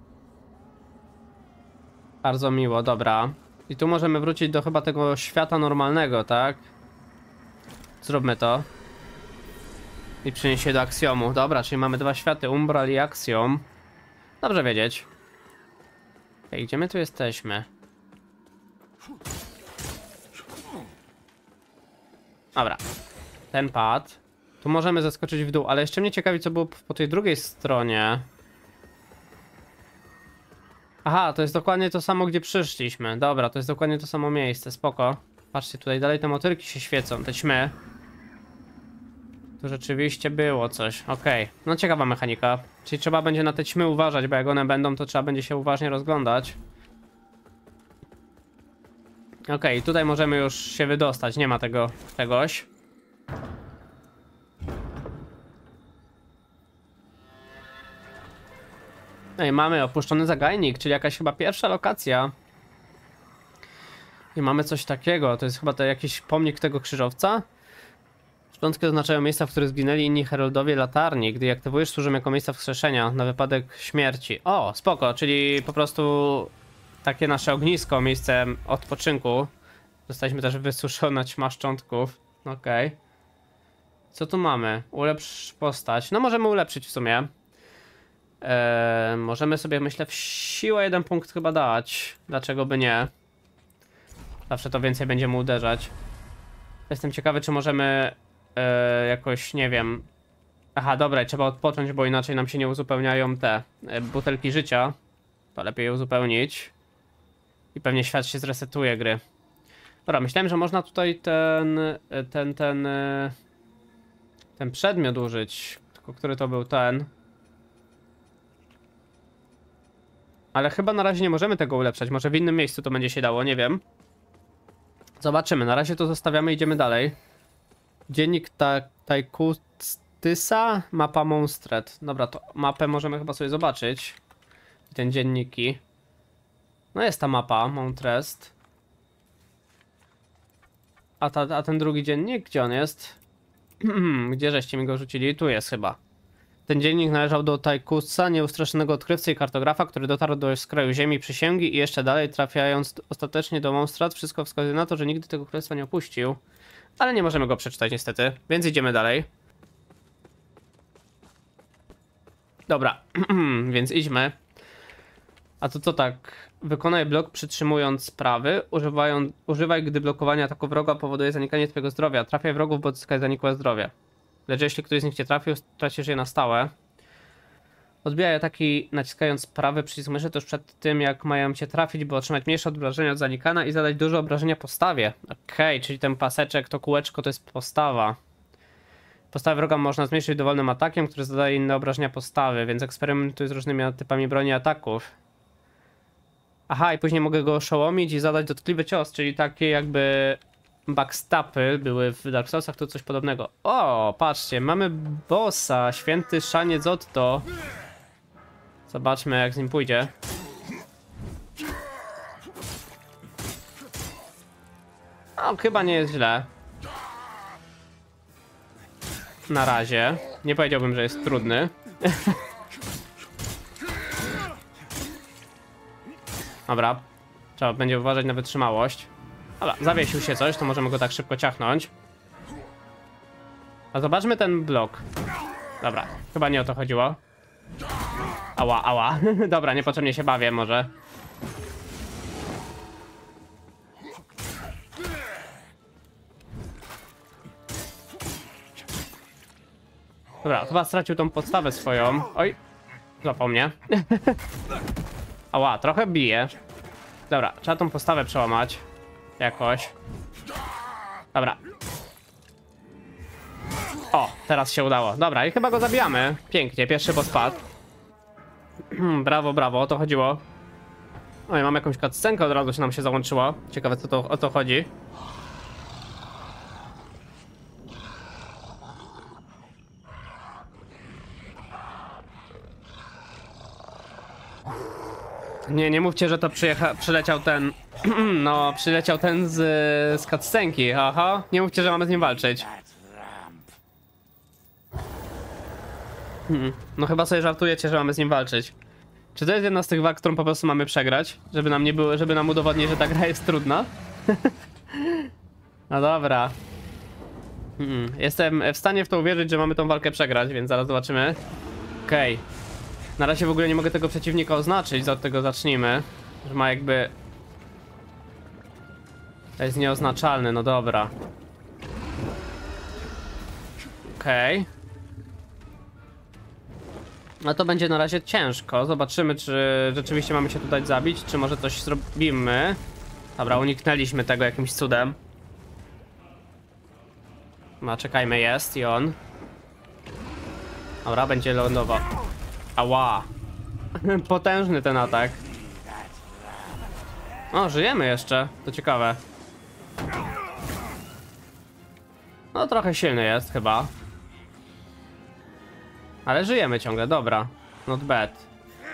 Bardzo miło, dobra. I tu możemy wrócić do chyba tego świata normalnego, tak? Zróbmy to. I przynieść się do Axiomu. Dobra, czyli mamy dwa światy, Umbral i Axiom. Dobrze wiedzieć. Ej, gdzie my tu jesteśmy? Dobra. Ten pad. Tu możemy zaskoczyć w dół, ale jeszcze mnie ciekawi, co było po tej drugiej stronie. Aha, to jest dokładnie to samo, gdzie przyszliśmy. Dobra, to jest dokładnie to samo miejsce, spoko. Patrzcie, tutaj dalej te motylki się świecą, te ćmy. Tu rzeczywiście było coś, okej. Okay. No ciekawa mechanika. Czyli trzeba będzie na te ćmy uważać, bo jak one będą, to trzeba będzie się uważnie rozglądać. Okej, okay, tutaj możemy już się wydostać, nie ma tego czegoś. No i mamy opuszczony zagajnik, czyli jakaś chyba pierwsza lokacja. I mamy coś takiego, to jest chyba to jakiś pomnik tego krzyżowca. Szczątki oznaczają miejsca, w których zginęli inni heroldowie latarni. Gdy je aktywujesz, służą jako miejsca wskrzeszenia na wypadek śmierci. O, spoko, czyli po prostu takie nasze ognisko, miejsce odpoczynku. Dostaliśmy też wysuszona ćma szczątków. Okej. Okay. Co tu mamy? Ulepsz postać. No możemy ulepszyć w sumie. Eee, możemy sobie, myślę, w siłę jeden punkt chyba dać. Dlaczego by nie? Zawsze to więcej będziemy uderzać. Jestem ciekawy, czy możemy e, jakoś, nie wiem... Aha, dobra, trzeba odpocząć, bo inaczej nam się nie uzupełniają te e, butelki życia. To lepiej je uzupełnić. I pewnie świat się zresetuje gry. Dobra, myślałem, że można tutaj ten... Ten, ten... Ten przedmiot użyć. Tylko który to był ten? Ale chyba na razie nie możemy tego ulepszać. Może w innym miejscu to będzie się dało, nie wiem. Zobaczymy, na razie to zostawiamy, idziemy dalej. Dziennik ta Tajkustysa, mapa Monstret. Dobra, to mapę możemy chyba sobie zobaczyć. Ten dzienniki. No jest ta mapa, Montrest. A, ta, a ten drugi dziennik, gdzie on jest? Gdzie żeście mi go rzucili? Tu jest chyba. Ten dziennik należał do Tajkusa, nieustraszonego odkrywcy i kartografa, który dotarł do skraju ziemi przysięgi i jeszcze dalej, trafiając ostatecznie do Monstrat. Wszystko wskazuje na to, że nigdy tego królestwa nie opuścił. Ale nie możemy go przeczytać niestety, więc idziemy dalej. Dobra, więc idźmy. A to co tak? Wykonaj blok przytrzymując prawy. Używając, używaj, gdy blokowanie ataku wroga powoduje zanikanie twojego zdrowia. Trafiaj wrogów, bo odzyskaj zanikłe zdrowie. Lecz jeśli ktoś z nich cię trafił, tracisz je na stałe. Odbijaj ataki naciskając prawy przycisk myszy tuż przed tym, jak mają cię trafić, by otrzymać mniejsze obrażenia od zanikana i zadać duże obrażenia postawie. Okej, okay, czyli ten paseczek, to kółeczko to jest postawa. Postawę wroga można zmniejszyć dowolnym atakiem, który zadaje inne obrażenia postawy, więc eksperymentuj z różnymi typami broni i ataków. Aha, i później mogę go oszołomić i zadać dotkliwy cios, czyli takie jakby... backstapy były w Dark Soulsach, to coś podobnego. O, patrzcie, mamy bossa, święty szaniec Otto. Zobaczmy, jak z nim pójdzie. O, chyba nie jest źle. Na razie. Nie powiedziałbym, że jest trudny. Dobra. Trzeba będzie uważać na wytrzymałość. Dobra, zawiesił się coś, to możemy go tak szybko ciachnąć. A zobaczmy ten blok. Dobra, chyba nie o to chodziło. Ała, ała. Dobra, niepotrzebnie się bawię może. Dobra, chyba stracił tą podstawę swoją. Oj, złapał mnie. Ała, trochę bije. Dobra, trzeba tą postawę przełamać. Jakoś. Dobra. O, teraz się udało. Dobra, i chyba go zabijamy. Pięknie, pierwszy boss padł. Brawo, brawo, o to chodziło. Oj, mam jakąś cutscenkę, od razu się nam się załączyło. Ciekawe, co to, o to chodzi. Nie, nie mówcie, że to przyjecha przyleciał ten... no, przyleciał ten z, z cutscenki, aha. Nie mówcie, że mamy z nim walczyć. Hmm. No chyba sobie żartujecie, że mamy z nim walczyć. Czy to jest jedna z tych walk, którą po prostu mamy przegrać? Żeby nam nie było, żeby nam udowodnić, że ta gra jest trudna? No dobra. Hmm. Jestem w stanie w to uwierzyć, że mamy tą walkę przegrać, więc zaraz zobaczymy. Okej. Okay. Na razie w ogóle nie mogę tego przeciwnika oznaczyć, od tego zacznijmy. Że ma jakby... To jest nieoznaczalny, no dobra. Okej. Okay. No to będzie na razie ciężko. Zobaczymy, czy rzeczywiście mamy się tutaj zabić, czy może coś zrobimy. Dobra, uniknęliśmy tego jakimś cudem. No, czekajmy, jest i on. Dobra, będzie lądował. Ała. Potężny ten atak. O, żyjemy jeszcze. To ciekawe. No trochę silny jest chyba. Ale żyjemy ciągle, dobra. Not bad.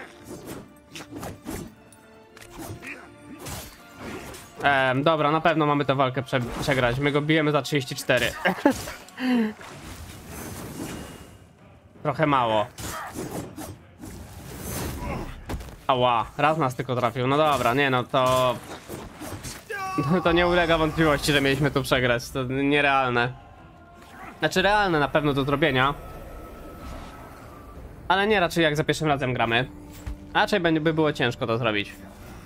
Ehm, dobra, na pewno mamy tę walkę prze przegrać. My go bijemy za trzydzieści cztery. Trochę mało. Ała, raz nas tylko trafił. No dobra, nie no to... To nie ulega wątpliwości, że mieliśmy tu przegrać. To nierealne. Znaczy realne na pewno do zrobienia. Ale nie raczej jak za pierwszym razem gramy. Raczej by było ciężko to zrobić.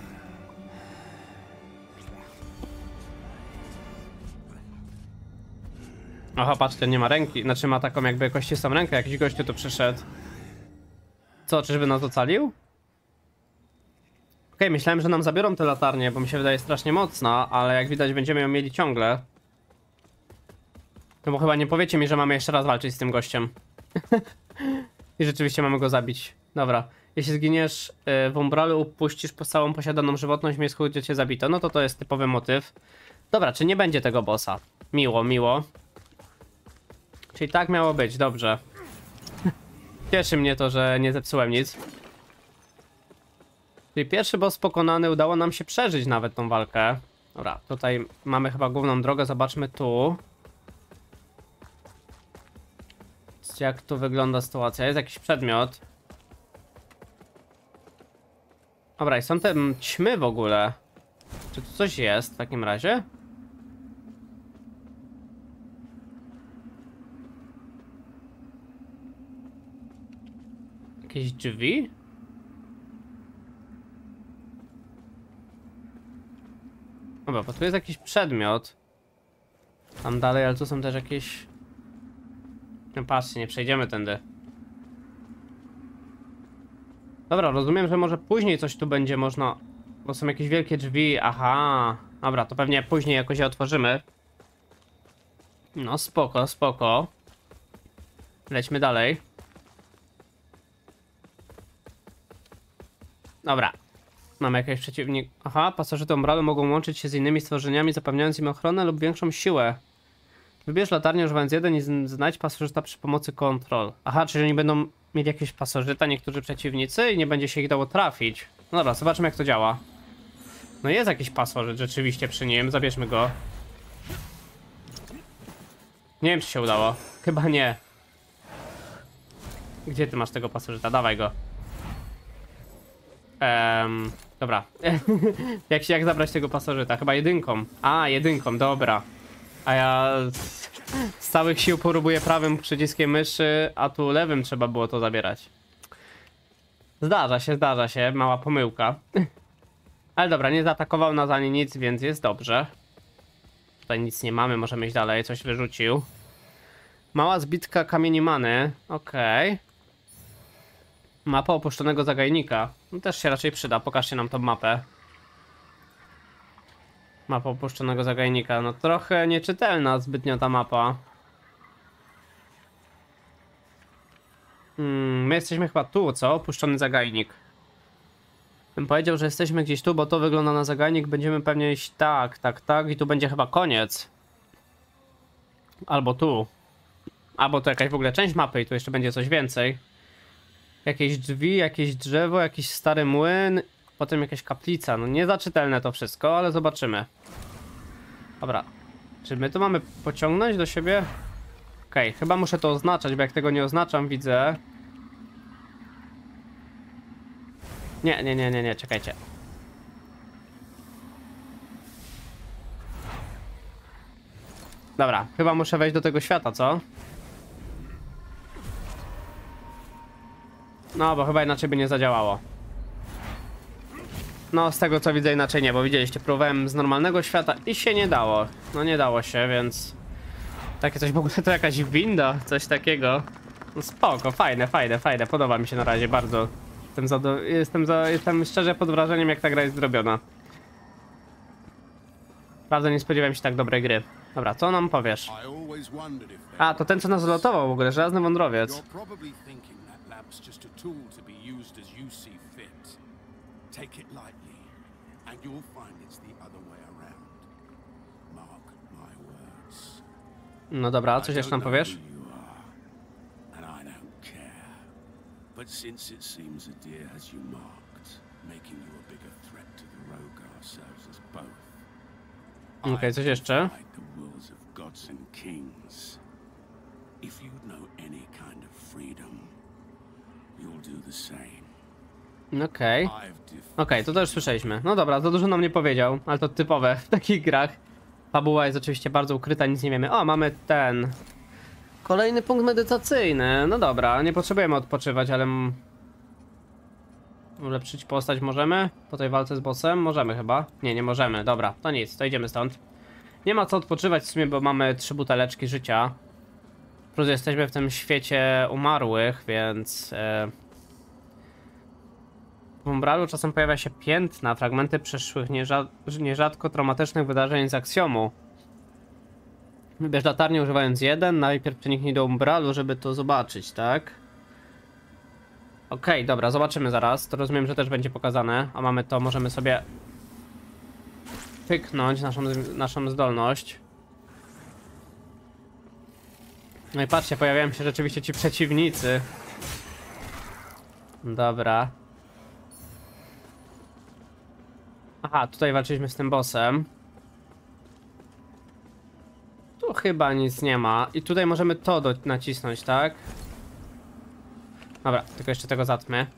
Oho, patrzcie, nie ma ręki. Znaczy ma taką jakby kościstą rękę. Jakiś gościu tu przyszedł. Co, czyżby nas ocalił? Okej, okay, myślałem, że nam zabiorą tę latarnię, bo mi się wydaje strasznie mocna, ale jak widać będziemy ją mieli ciągle. No bo chyba nie powiecie mi, że mamy jeszcze raz walczyć z tym gościem. I rzeczywiście mamy go zabić. Dobra. Jeśli zginiesz w umbralu, upuścisz po całą posiadaną żywotność, miejscu, gdzie cię zabito. No to to jest typowy motyw. Dobra, czy nie będzie tego bossa? Miło, miło. Czyli tak miało być, dobrze. Cieszy mnie to, że nie zepsułem nic. Czyli pierwszy boss pokonany, udało nam się przeżyć nawet tą walkę. Dobra, tutaj mamy chyba główną drogę, zobaczmy tu. Jak tu wygląda sytuacja? Jest jakiś przedmiot. Dobra, i są te ćmy w ogóle. Czy tu coś jest w takim razie? Jakieś drzwi? Dobra, bo tu jest jakiś przedmiot. Tam dalej, ale tu są też jakieś... No patrzcie, nie przejdziemy tędy. Dobra, rozumiem, że może później coś tu będzie można... Bo są jakieś wielkie drzwi, aha. Dobra, to pewnie później jakoś je otworzymy. No spoko, spoko. Lećmy dalej. Dobra. Mamy jakieś przeciwnik... Aha, pasożyty umbralu mogą łączyć się z innymi stworzeniami, zapewniając im ochronę lub większą siłę. Wybierz latarnię używając jeden i znajdź pasożyta przy pomocy kontrol. Aha, czyli oni będą mieli jakieś pasożyta, niektórzy przeciwnicy i nie będzie się ich dało trafić. No dobra, zobaczmy jak to działa. No jest jakiś pasożyt rzeczywiście przy nim, zabierzmy go. Nie wiem czy się udało, chyba nie. Gdzie ty masz tego pasożyta? Dawaj go. Ehm, dobra. jak się jak zabrać tego pasożyta? Chyba jedynką. A, jedynką, dobra. A ja z, z całych sił próbuję prawym przyciskiem myszy, a tu lewym trzeba było to zabierać. Zdarza się, zdarza się, mała pomyłka. Ale dobra, nie zaatakował nas ani nic, więc jest dobrze. Tutaj nic nie mamy, możemy iść dalej, coś wyrzucił. Mała zbitka kamieni many, okej. Okay. Mapa opuszczonego zagajnika. No też się raczej przyda, pokażcie nam tą mapę. Mapa opuszczonego zagajnika, no trochę nieczytelna zbytnio ta mapa. Hmm, my jesteśmy chyba tu, co? Opuszczony zagajnik. Bym powiedział, że jesteśmy gdzieś tu, bo to wygląda na zagajnik. Będziemy pewnie iść tak, tak, tak i tu będzie chyba koniec. Albo tu. Albo to jakaś w ogóle część mapy i tu jeszcze będzie coś więcej. Jakieś drzwi, jakieś drzewo, jakiś stary młyn. Potem jakaś kaplica. No niezaczytelne to wszystko, ale zobaczymy. Dobra. Czy my tu mamy pociągnąć do siebie? Okej, okay, chyba muszę to oznaczać, bo jak tego nie oznaczam, widzę. Nie, nie, nie, nie, nie, czekajcie. Dobra, chyba muszę wejść do tego świata, co? No, bo chyba inaczej by nie zadziałało. No, z tego co widzę inaczej nie, bo widzieliście, próbowałem z normalnego świata i się nie dało. No nie dało się, więc... Takie coś, w ogóle to jakaś winda, coś takiego. No spoko, fajne, fajne, fajne, podoba mi się na razie bardzo. Jestem, za, jestem, za, jestem szczerze pod wrażeniem, jak ta gra jest zrobiona. Prawda, nie spodziewałem się tak dobrej gry. Dobra, co nam powiesz? A, to ten co nas zalotował w ogóle, żelazny wądrowiec. Take it lightly, and you'll find it's the other way around. Mark my words. No dobra, coś I jeszcze don't nam know powiesz? who you are, and I don't care. But since it seems Adir has you marked, making you a bigger threat to the Rogar serves us both. Okej, okay, coś jeszcze? I the wills of gods and kings. If you know any kind of freedom, you'll do the same. Okej. I've Okej, okay, to też słyszeliśmy. No dobra, za dużo nam nie powiedział, ale to typowe w takich grach. Fabuła jest oczywiście bardzo ukryta, nic nie wiemy. O, mamy ten... Kolejny punkt medytacyjny. No dobra, nie potrzebujemy odpoczywać, ale... Ulepszyć postać możemy? Po tej walce z bossem? Możemy chyba. Nie, nie możemy. Dobra, to nic, to idziemy stąd. Nie ma co odpoczywać w sumie, bo mamy trzy buteleczki życia. Plus jesteśmy w tym świecie umarłych, więc... E... W Umbralu czasem pojawia się piętna, fragmenty przeszłych, nierzad nierzadko traumatycznych wydarzeń z aksjomu. Wybierz latarnię używając jeden, najpierw przeniknij do Umbralu, żeby to zobaczyć, tak? Okej, okay, dobra, zobaczymy zaraz. To rozumiem, że też będzie pokazane, a mamy to, możemy sobie pyknąć naszą, naszą zdolność. No i patrzcie, pojawiają się rzeczywiście ci przeciwnicy. Dobra. Aha, tutaj walczyliśmy z tym bossem. Tu chyba nic nie ma. I tutaj możemy to do nacisnąć, tak? Dobra, tylko jeszcze tego zatmy.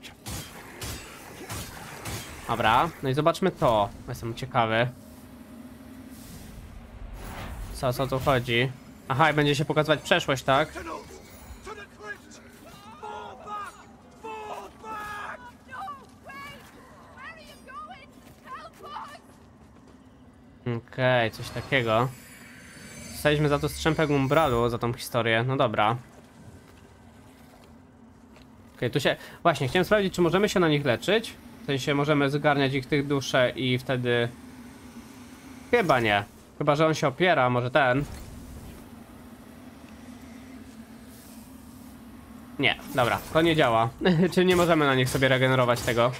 Dobra, no i zobaczmy to. Jestem ciekawy. Co, co tu chodzi? Aha, i będzie się pokazywać przeszłość, tak? Okej, okay, coś takiego. Dostaliśmy za to strzępek Umbralu, za tą historię. No dobra. Okej, okay, tu się... Właśnie, chciałem sprawdzić, czy możemy się na nich leczyć. W sensie możemy zgarniać ich tych dusze i wtedy... Chyba nie. Chyba, że on się opiera, może ten. Nie, dobra, to nie działa. Czyli nie możemy na nich sobie regenerować tego.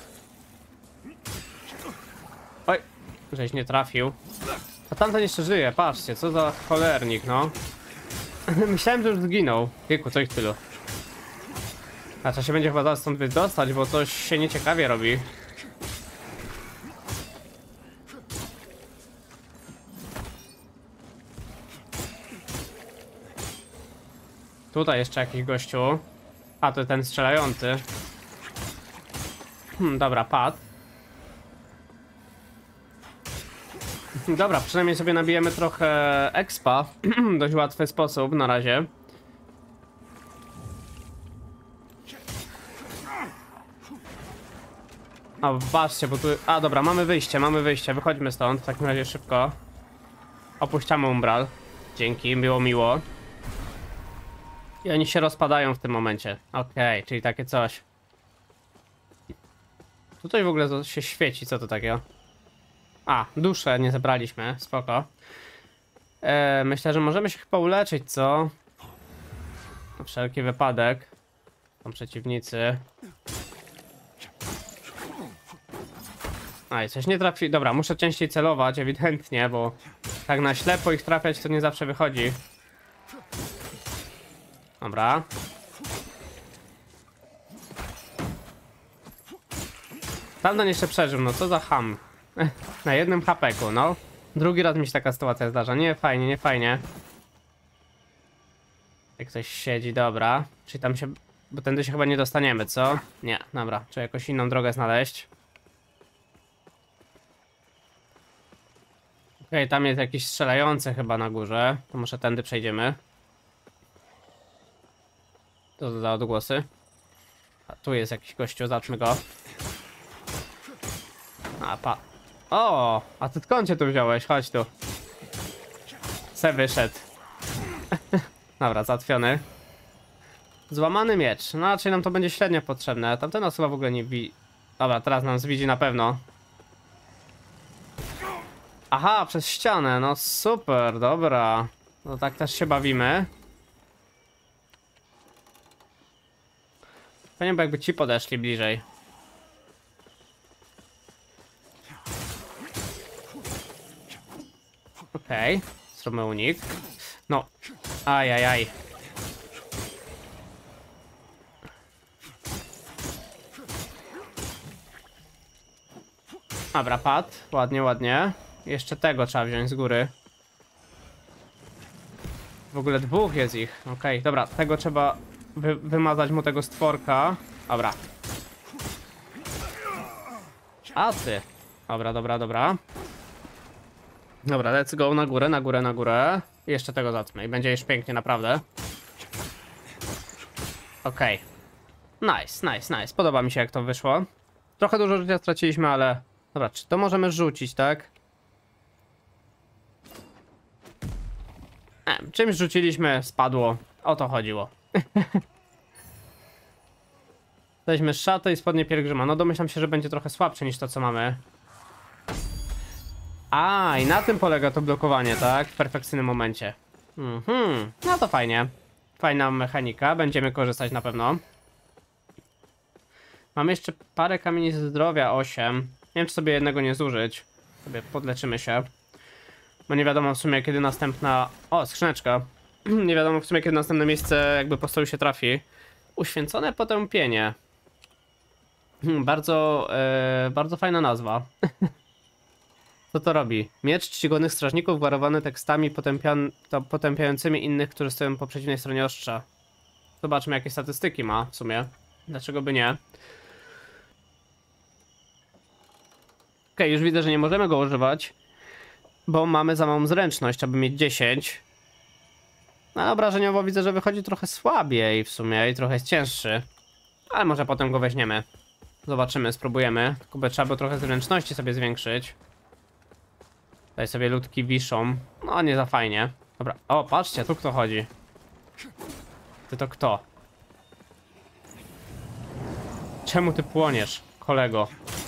Oj, żeś nie trafił. A tamten jeszcze żyje, patrzcie, co za cholernik, no. Myślałem, że już zginął. Wieku, co ich tylu. A trzeba się będzie chyba stąd wydostać, bo coś się nieciekawie robi. Tutaj jeszcze jakiś gościu. A, to ten strzelający. Hmm, dobra, padł. Dobra, przynajmniej sobie nabijemy trochę expa. W dość łatwy sposób na razie. A, patrzcie, bo tu... A, dobra, mamy wyjście, mamy wyjście. Wychodźmy stąd, w takim razie szybko. Opuszczamy Umbral. Dzięki, było miło. I oni się rozpadają w tym momencie. Okej, okay, czyli takie coś. Tutaj w ogóle się świeci, co to takiego? A, duszę nie zebraliśmy, spoko. E, myślę, że możemy się chyba uleczyć, co? Na wszelki wypadek. Są przeciwnicy. A, i coś nie trafi... Dobra, muszę częściej celować, ewidentnie, bo tak na ślepo ich trafiać to nie zawsze wychodzi. Dobra. Tamten jeszcze przeżył, no co za ham. Na jednym hapeku, no. Drugi raz mi się taka sytuacja zdarza. Nie fajnie, nie fajnie. Jak ktoś siedzi, dobra. Czyli tam się... Bo tędy się chyba nie dostaniemy, co? Nie, dobra. Trzeba jakąś inną drogę znaleźć. Okej, okay, tam jest jakiś strzelający chyba na górze. To może tędy przejdziemy. To za odgłosy. A tu jest jakiś gościu, zobaczmy go. A, pa... O, a ty skąd się tu wziąłeś? Chodź tu. Se wyszedł. Dobra, załatwiony. Złamany miecz. No raczej nam to będzie średnio potrzebne. Tamten nas chyba w ogóle nie widzi. Dobra, teraz nam widzi na pewno. Aha, przez ścianę. No super, dobra. No tak też się bawimy. Fajnie, bo jakby ci podeszli bliżej. Okej, okay. Zróbmy unik. No. Ajajaj. Dobra, padł. Ładnie, ładnie. Jeszcze tego trzeba wziąć z góry. W ogóle dwóch jest ich. Okej, okay, dobra. Tego trzeba wy wymazać mu tego stworka. Dobra. A ty. Dobra, dobra, dobra. Dobra, let's go na górę, na górę, na górę. I jeszcze tego zacznę i będzie już pięknie, naprawdę. Okej. Okay. Nice, nice, nice. Podoba mi się, jak to wyszło. Trochę dużo życia straciliśmy, ale... Dobra, czy to możemy rzucić, tak? Nie, czymś rzuciliśmy, spadło. O to chodziło. Weźmy szatę i spodnie pielgrzyma. No domyślam się, że będzie trochę słabsze niż to, co mamy. A, i na tym polega to blokowanie, tak? W perfekcyjnym momencie. Mhm, no to fajnie. Fajna mechanika, będziemy korzystać na pewno. Mamy jeszcze parę kamieni zdrowia, osiem. Nie wiem, czy sobie jednego nie zużyć. Sobie podleczymy się. Bo nie wiadomo w sumie, kiedy następna... O, skrzyneczka. Nie wiadomo w sumie, kiedy następne miejsce jakby po stołu się trafi. Uświęcone potępienie. Hmm, bardzo, yy, bardzo fajna nazwa. Co to robi? Miecz czcigodnych strażników gwarowany tekstami potępian to potępiającymi innych, którzy stoją po przeciwnej stronie ostrza. Zobaczmy, jakie statystyki ma w sumie. Dlaczego by nie? Okej, okay, już widzę, że nie możemy go używać, bo mamy za małą zręczność, aby mieć dziesięć. No obrażeniowo widzę, że wychodzi trochę słabiej w sumie i trochę jest cięższy. Ale może potem go weźmiemy. Zobaczymy, spróbujemy. Tylko by trzeba było trochę zręczności sobie zwiększyć. Tutaj sobie ludki wiszą. No nie za fajnie. Dobra, o patrzcie, tu kto chodzi. Ty to kto? Czemu ty płoniesz, kolego?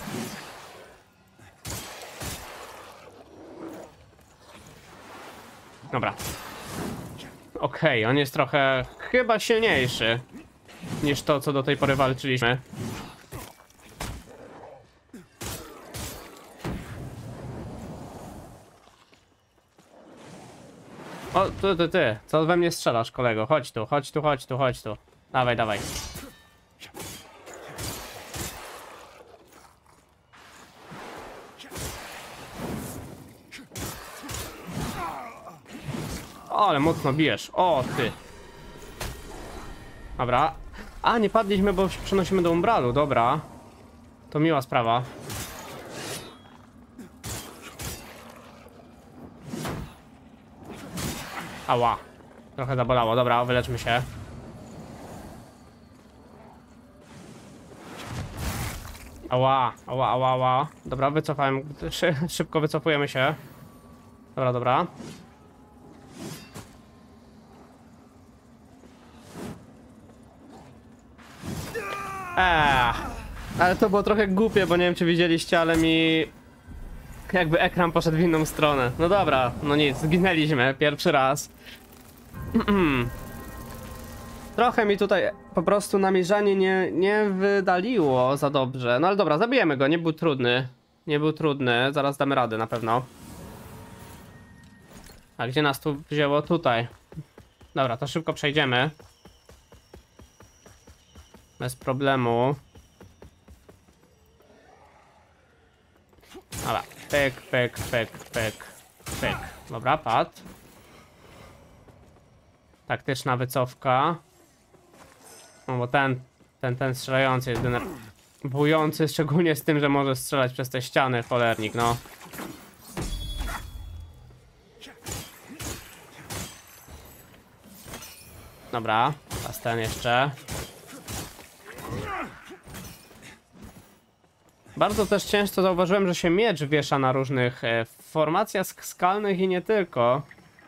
Dobra. Okej, okay, on jest trochę chyba silniejszy niż to, co do tej pory walczyliśmy. O, ty, ty, ty, co we mnie strzelasz, kolego? Chodź tu, chodź tu, chodź tu, chodź tu. Dawaj, dawaj. O, ale mocno bijesz. O, ty. Dobra. A, nie padliśmy, bo się przenosimy do umbralu. Dobra. To miła sprawa. Ała. Trochę zabolało. Dobra, wyleczmy się. Ała, ała, ała, ała. Dobra, wycofałem. Szy szybko wycofujemy się. Dobra, dobra. Eee, ale to było trochę głupie, bo nie wiem, czy widzieliście, ale mi jakby ekran poszedł w inną stronę. No dobra, no nic, zginęliśmy pierwszy raz. Trochę mi tutaj po prostu namierzanie nie, nie wydaliło za dobrze. No ale dobra, zabijemy go, nie był trudny. Nie był trudny, zaraz damy radę na pewno. A gdzie nas tu wzięło? Tutaj. Dobra, to szybko przejdziemy. Bez problemu. Dobra, pyk, pyk, pyk, pyk, pyk. Dobra, padł. Taktyczna wycofka. No bo ten, ten, ten strzelający jest denerwujący, szczególnie z tym, że może strzelać przez te ściany, cholernik, no. Dobra, teraz ten jeszcze. Bardzo też często zauważyłem, że się miecz wiesza na różnych e, formacjach skalnych i nie tylko.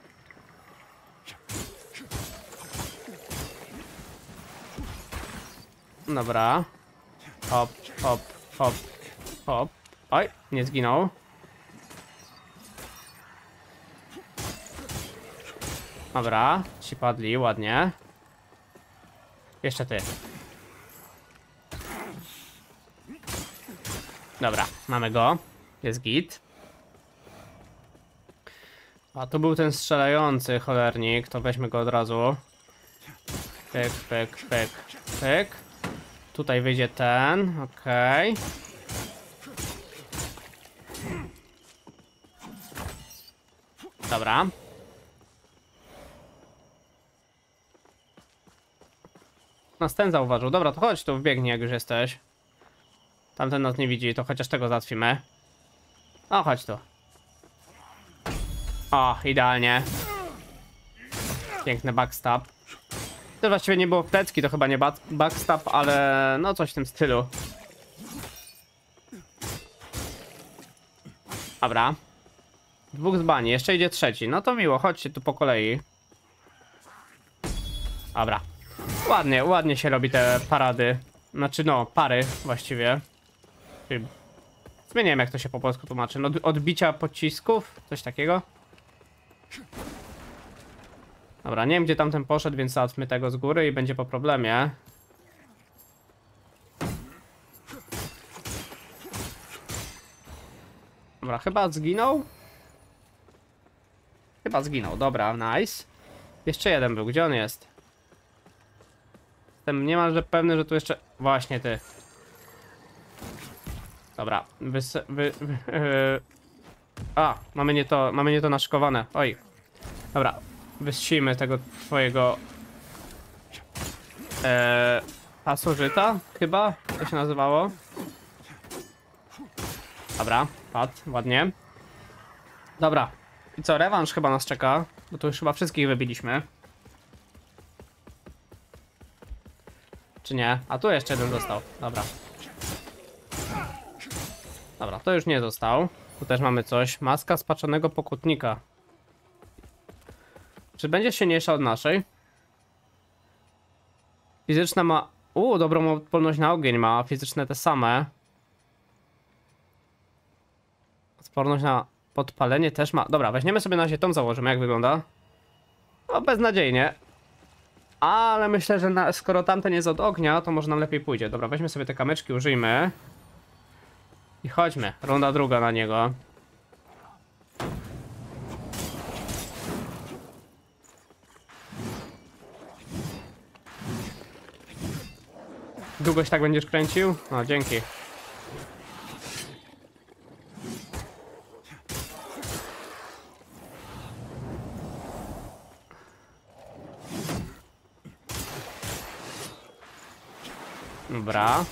Dobra. Hop, hop, hop, hop. Oj, nie zginął. Dobra, ci padli, ładnie. Jeszcze ty. Dobra, mamy go. Jest git. A tu był ten strzelający cholernik, to weźmy go od razu. Pyk, pyk, pyk, pyk. Tutaj wyjdzie ten, okej. Okay. Dobra. Nas ten zauważył. Dobra, to chodź tu, wbiegnie jak już jesteś. Tamten nas nie widzi, to chociaż tego załatwimy. O, chodź tu. O, idealnie. Piękny backstab. To właściwie nie było plecki, to chyba nie backstab, ale no coś w tym stylu. Dobra. Dwóch z bani, jeszcze idzie trzeci. No to miło, chodźcie tu po kolei. Dobra. Ładnie, ładnie się robi te parady. Znaczy no, pary właściwie. Zmieniłem jak to się po polsku tłumaczy. No, odbicia pocisków? Coś takiego? Dobra, nie wiem gdzie tamten poszedł, więc załatwmy tego z góry i będzie po problemie. Dobra, chyba zginął? Chyba zginął, dobra, nice. Jeszcze jeden był, gdzie on jest? Jestem niemalże pewny, że tu jeszcze... Właśnie ty. Dobra, wys... Wy... Wy... Yy... A, mamy nie to, mamy nie to naszkowane, oj. Dobra, wysijmy tego twojego... Eee... Pasożyta, chyba? To się nazywało. Dobra, padł, ładnie. Dobra. I co, rewanż chyba nas czeka, bo tu już chyba wszystkich wybiliśmy. Czy nie? A tu jeszcze jeden został, dobra. Dobra, to już nie został. Tu też mamy coś, maska spaczonego pokutnika. Czy będzie silniejsza od naszej? Fizyczna ma... Uuu, dobrą odporność na ogień ma, fizyczne te same. Odporność na... Podpalenie też ma... Dobra, weźmiemy sobie na razie tą, założymy, jak wygląda. No, beznadziejnie. Ale myślę, że na, skoro tamten jest od ognia, to może nam lepiej pójdzie. Dobra, weźmy sobie te kamyczki, użyjmy. I chodźmy. Runda druga na niego. Długo się tak będziesz kręcił? No, dzięki. Dobra.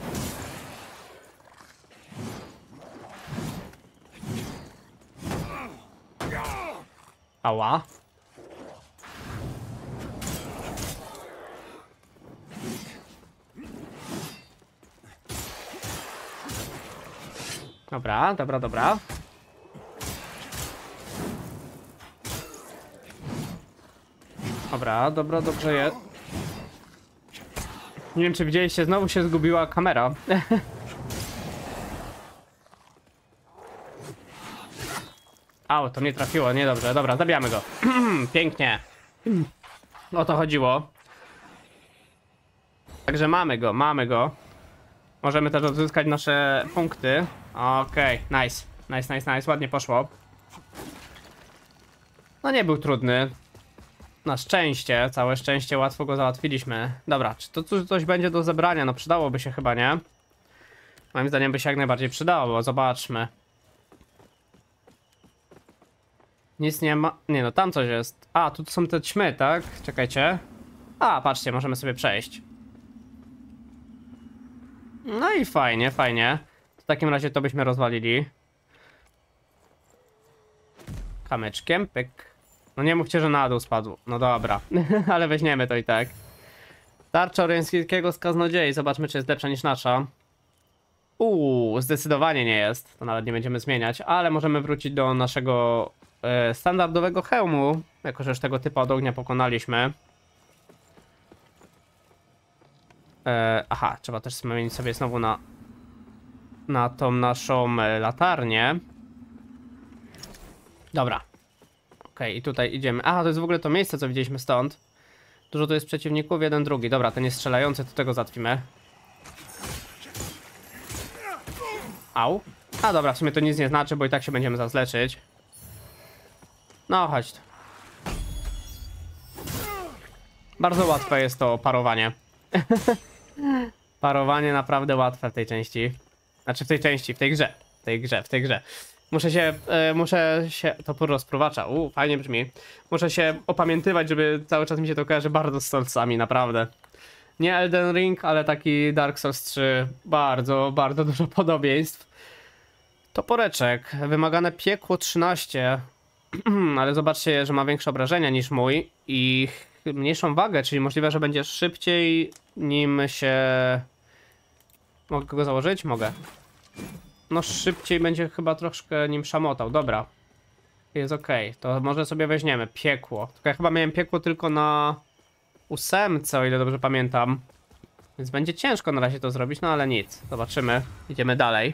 Ała. Dobra, dobra, dobra. Dobra, dobra, dobrze jest. Nie wiem czy widzieliście, znowu się zgubiła kamera. Au, to mnie trafiło, niedobrze. Dobra, zabijamy go. Pięknie. O to chodziło. Także mamy go, mamy go. Możemy też odzyskać nasze punkty. Okej, okay, nice. Nice, nice, nice, ładnie poszło. No nie był trudny. Na szczęście, całe szczęście, łatwo go załatwiliśmy. Dobra, czy to coś będzie do zebrania? No przydałoby się chyba, nie? Moim zdaniem by się jak najbardziej przydało, zobaczmy. Nic nie ma... Nie no, tam coś jest. A, tu są te ćmy, tak? Czekajcie. A, patrzcie, możemy sobie przejść. No i fajnie, fajnie. W takim razie to byśmy rozwalili. Kamyczkiem, pyk. No nie mówcie, że na dół spadł. No dobra, ale weźmiemy to i tak. Tarcza orientalskiego z kaznodziei. Zobaczmy, czy jest lepsza niż nasza. Uuu, zdecydowanie nie jest. To nawet nie będziemy zmieniać, ale możemy wrócić do naszego e, standardowego hełmu. Jako że już tego typu od ognia pokonaliśmy. E, aha, trzeba też zmienić sobie znowu na, na tą naszą e, latarnię. Dobra. Okej, okay, i tutaj idziemy. Aha, to jest w ogóle to miejsce, co widzieliśmy stąd. Dużo tu jest przeciwników, jeden, drugi. Dobra, ten jest strzelający, to tego załatwimy. Au. A dobra, w sumie to nic nie znaczy, bo i tak się będziemy zaraz leczyć. No chodź tu. Bardzo łatwe jest to parowanie. Parowanie naprawdę łatwe w tej części. Znaczy w tej części, w tej grze. W tej grze, w tej grze. Muszę się, e, muszę się, topór rozpruwacza, uuu, fajnie brzmi. Muszę się opamiętywać, żeby cały czas mi się to kojarzy bardzo z Soulsami, naprawdę. Nie Elden Ring, ale taki Dark Souls trzy, bardzo, bardzo dużo podobieństw. Toporeczek, wymagane piekło trzynaście, ale zobaczcie, że ma większe obrażenia niż mój i mniejszą wagę, czyli możliwe, że będzie szybciej nim się... Mogę go założyć? Mogę. No szybciej będzie chyba troszkę nim szamotał, dobra. Jest ok, to może sobie weźmiemy piekło. Tylko ja chyba miałem piekło tylko na ósemce, o ile dobrze pamiętam. Więc będzie ciężko na razie to zrobić, no ale nic. Zobaczymy, idziemy dalej.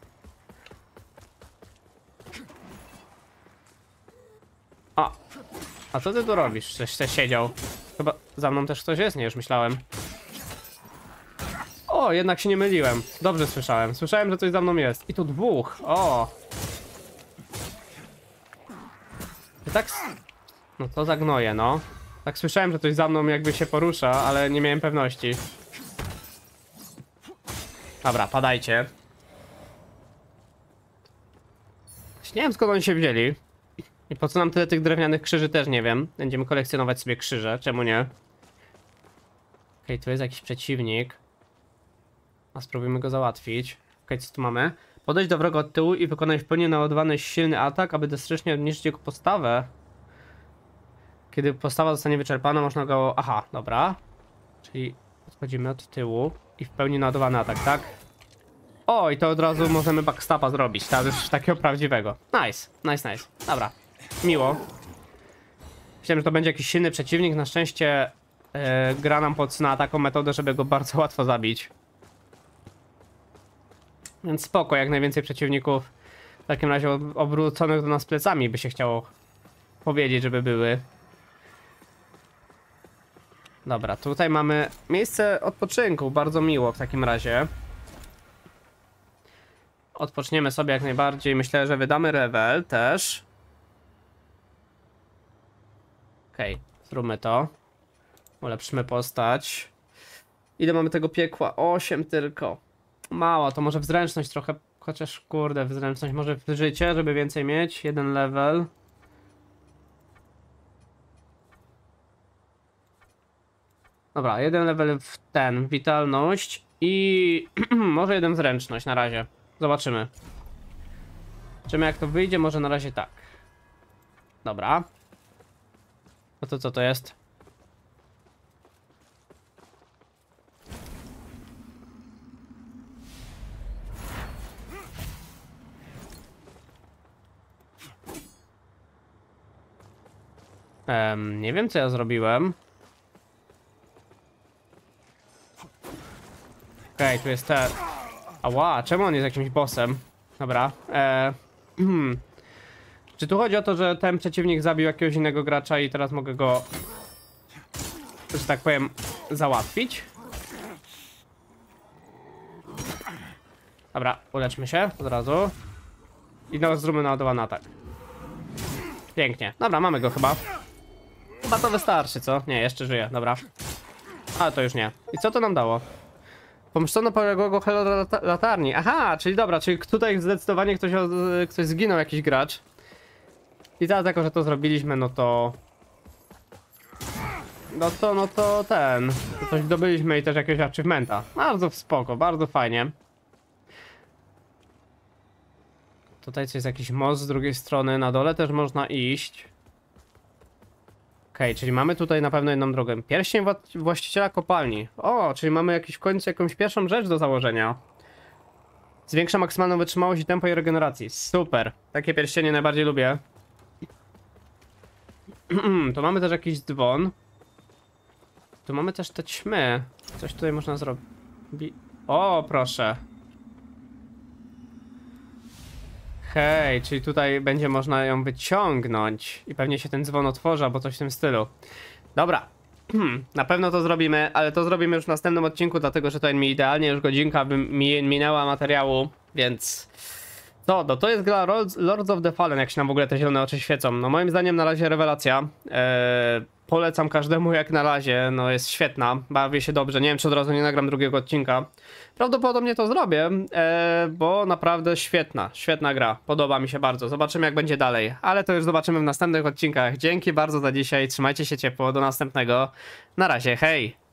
A, a co ty tu robisz? Coś się siedział. Chyba za mną też ktoś jest, nie już myślałem. O, jednak się nie myliłem. Dobrze słyszałem. Słyszałem, że coś za mną jest. I tu dwóch. O. I tak... No to zagnoję, no. Tak słyszałem, że coś za mną jakby się porusza, ale nie miałem pewności. Dobra, padajcie. Nie wiem, skąd oni się wzięli. I po co nam tyle tych drewnianych krzyży, też nie wiem. Będziemy kolekcjonować sobie krzyże, czemu nie? Okej, okay, tu jest jakiś przeciwnik. A spróbujmy go załatwić. Okej, okay, co tu mamy? Podejdź do wroga od tyłu i wykonaj w pełni naładowany silny atak, aby drastycznie obniżyć jego postawę. Kiedy postawa zostanie wyczerpana, można go... Aha, dobra. Czyli podchodzimy od tyłu i w pełni naładowany atak, tak? O, i to od razu możemy backstapa zrobić, tak? Już takiego prawdziwego. Nice, nice, nice. Dobra, miło. Myślałem, że to będzie jakiś silny przeciwnik. Na szczęście yy, gra nam podsyna taką metodę, żeby go bardzo łatwo zabić. Więc spoko, jak najwięcej przeciwników w takim razie obróconych do nas plecami by się chciało powiedzieć, żeby były. Dobra, tutaj mamy miejsce odpoczynku, bardzo miło w takim razie. Odpoczniemy sobie jak najbardziej, myślę, że wydamy level też. Okej, okay, zróbmy to. Ulepszymy postać. Ile mamy tego piekła? osiem tylko. Mało, to może w zręczność trochę, chociaż kurde, w zręczność może w życie, żeby więcej mieć. Jeden level. Dobra, jeden level w ten, witalność i może jeden w zręczność na razie. Zobaczymy. Zobaczymy jak to wyjdzie, może na razie tak. Dobra. No to co to jest? Um, nie wiem co ja zrobiłem. Okej, okay, tu jest te... Ała, czemu on jest jakimś bossem? Dobra. Eee, hmm. Czy tu chodzi o to, że ten przeciwnik zabił jakiegoś innego gracza i teraz mogę go, że tak powiem, załatwić? Dobra, uleczmy się od razu. I no, zróbmy naładowany atak. Pięknie. Dobra, mamy go chyba. Chyba to wystarczy, co? Nie, jeszcze żyje, dobra. Ale to już nie. I co to nam dało? Pomszczono poległego Helo latarni. Aha, czyli dobra, czyli tutaj zdecydowanie ktoś, ktoś zginął, jakiś gracz. I teraz jako, że to zrobiliśmy, no to... No to, no to ten... To coś zdobyliśmy i też jakiegoś achievementa. Bardzo spoko, bardzo fajnie. Tutaj jest jakiś most z drugiej strony, na dole też można iść. Okej, okay, czyli mamy tutaj na pewno jedną drogę. Pierścień właściciela kopalni. O, czyli mamy jakiś w końcu jakąś pierwszą rzecz do założenia. Zwiększa maksymalną wytrzymałość i tempo i regeneracji. Super. Takie pierścienie najbardziej lubię. Tu mamy też jakiś dzwon. Tu mamy też te ćmy. Coś tutaj można zrobić. O, proszę. Hej, czyli tutaj będzie można ją wyciągnąć i pewnie się ten dzwon otworzy, albo coś w tym stylu. Dobra, na pewno to zrobimy, ale to zrobimy już w następnym odcinku, dlatego że tutaj mi idealnie już godzinka by mi minęła materiału, więc Co, no to jest gra Lords of the Fallen, jak się nam w ogóle te zielone oczy świecą. No moim zdaniem na razie rewelacja. Eee, polecam każdemu jak na razie, no jest świetna, bawię się dobrze. Nie wiem, czy od razu nie nagram drugiego odcinka. Prawdopodobnie to zrobię, eee, bo naprawdę świetna, świetna gra. Podoba mi się bardzo. Zobaczymy jak będzie dalej, ale to już zobaczymy w następnych odcinkach. Dzięki bardzo za dzisiaj, trzymajcie się ciepło, do następnego. Na razie, hej!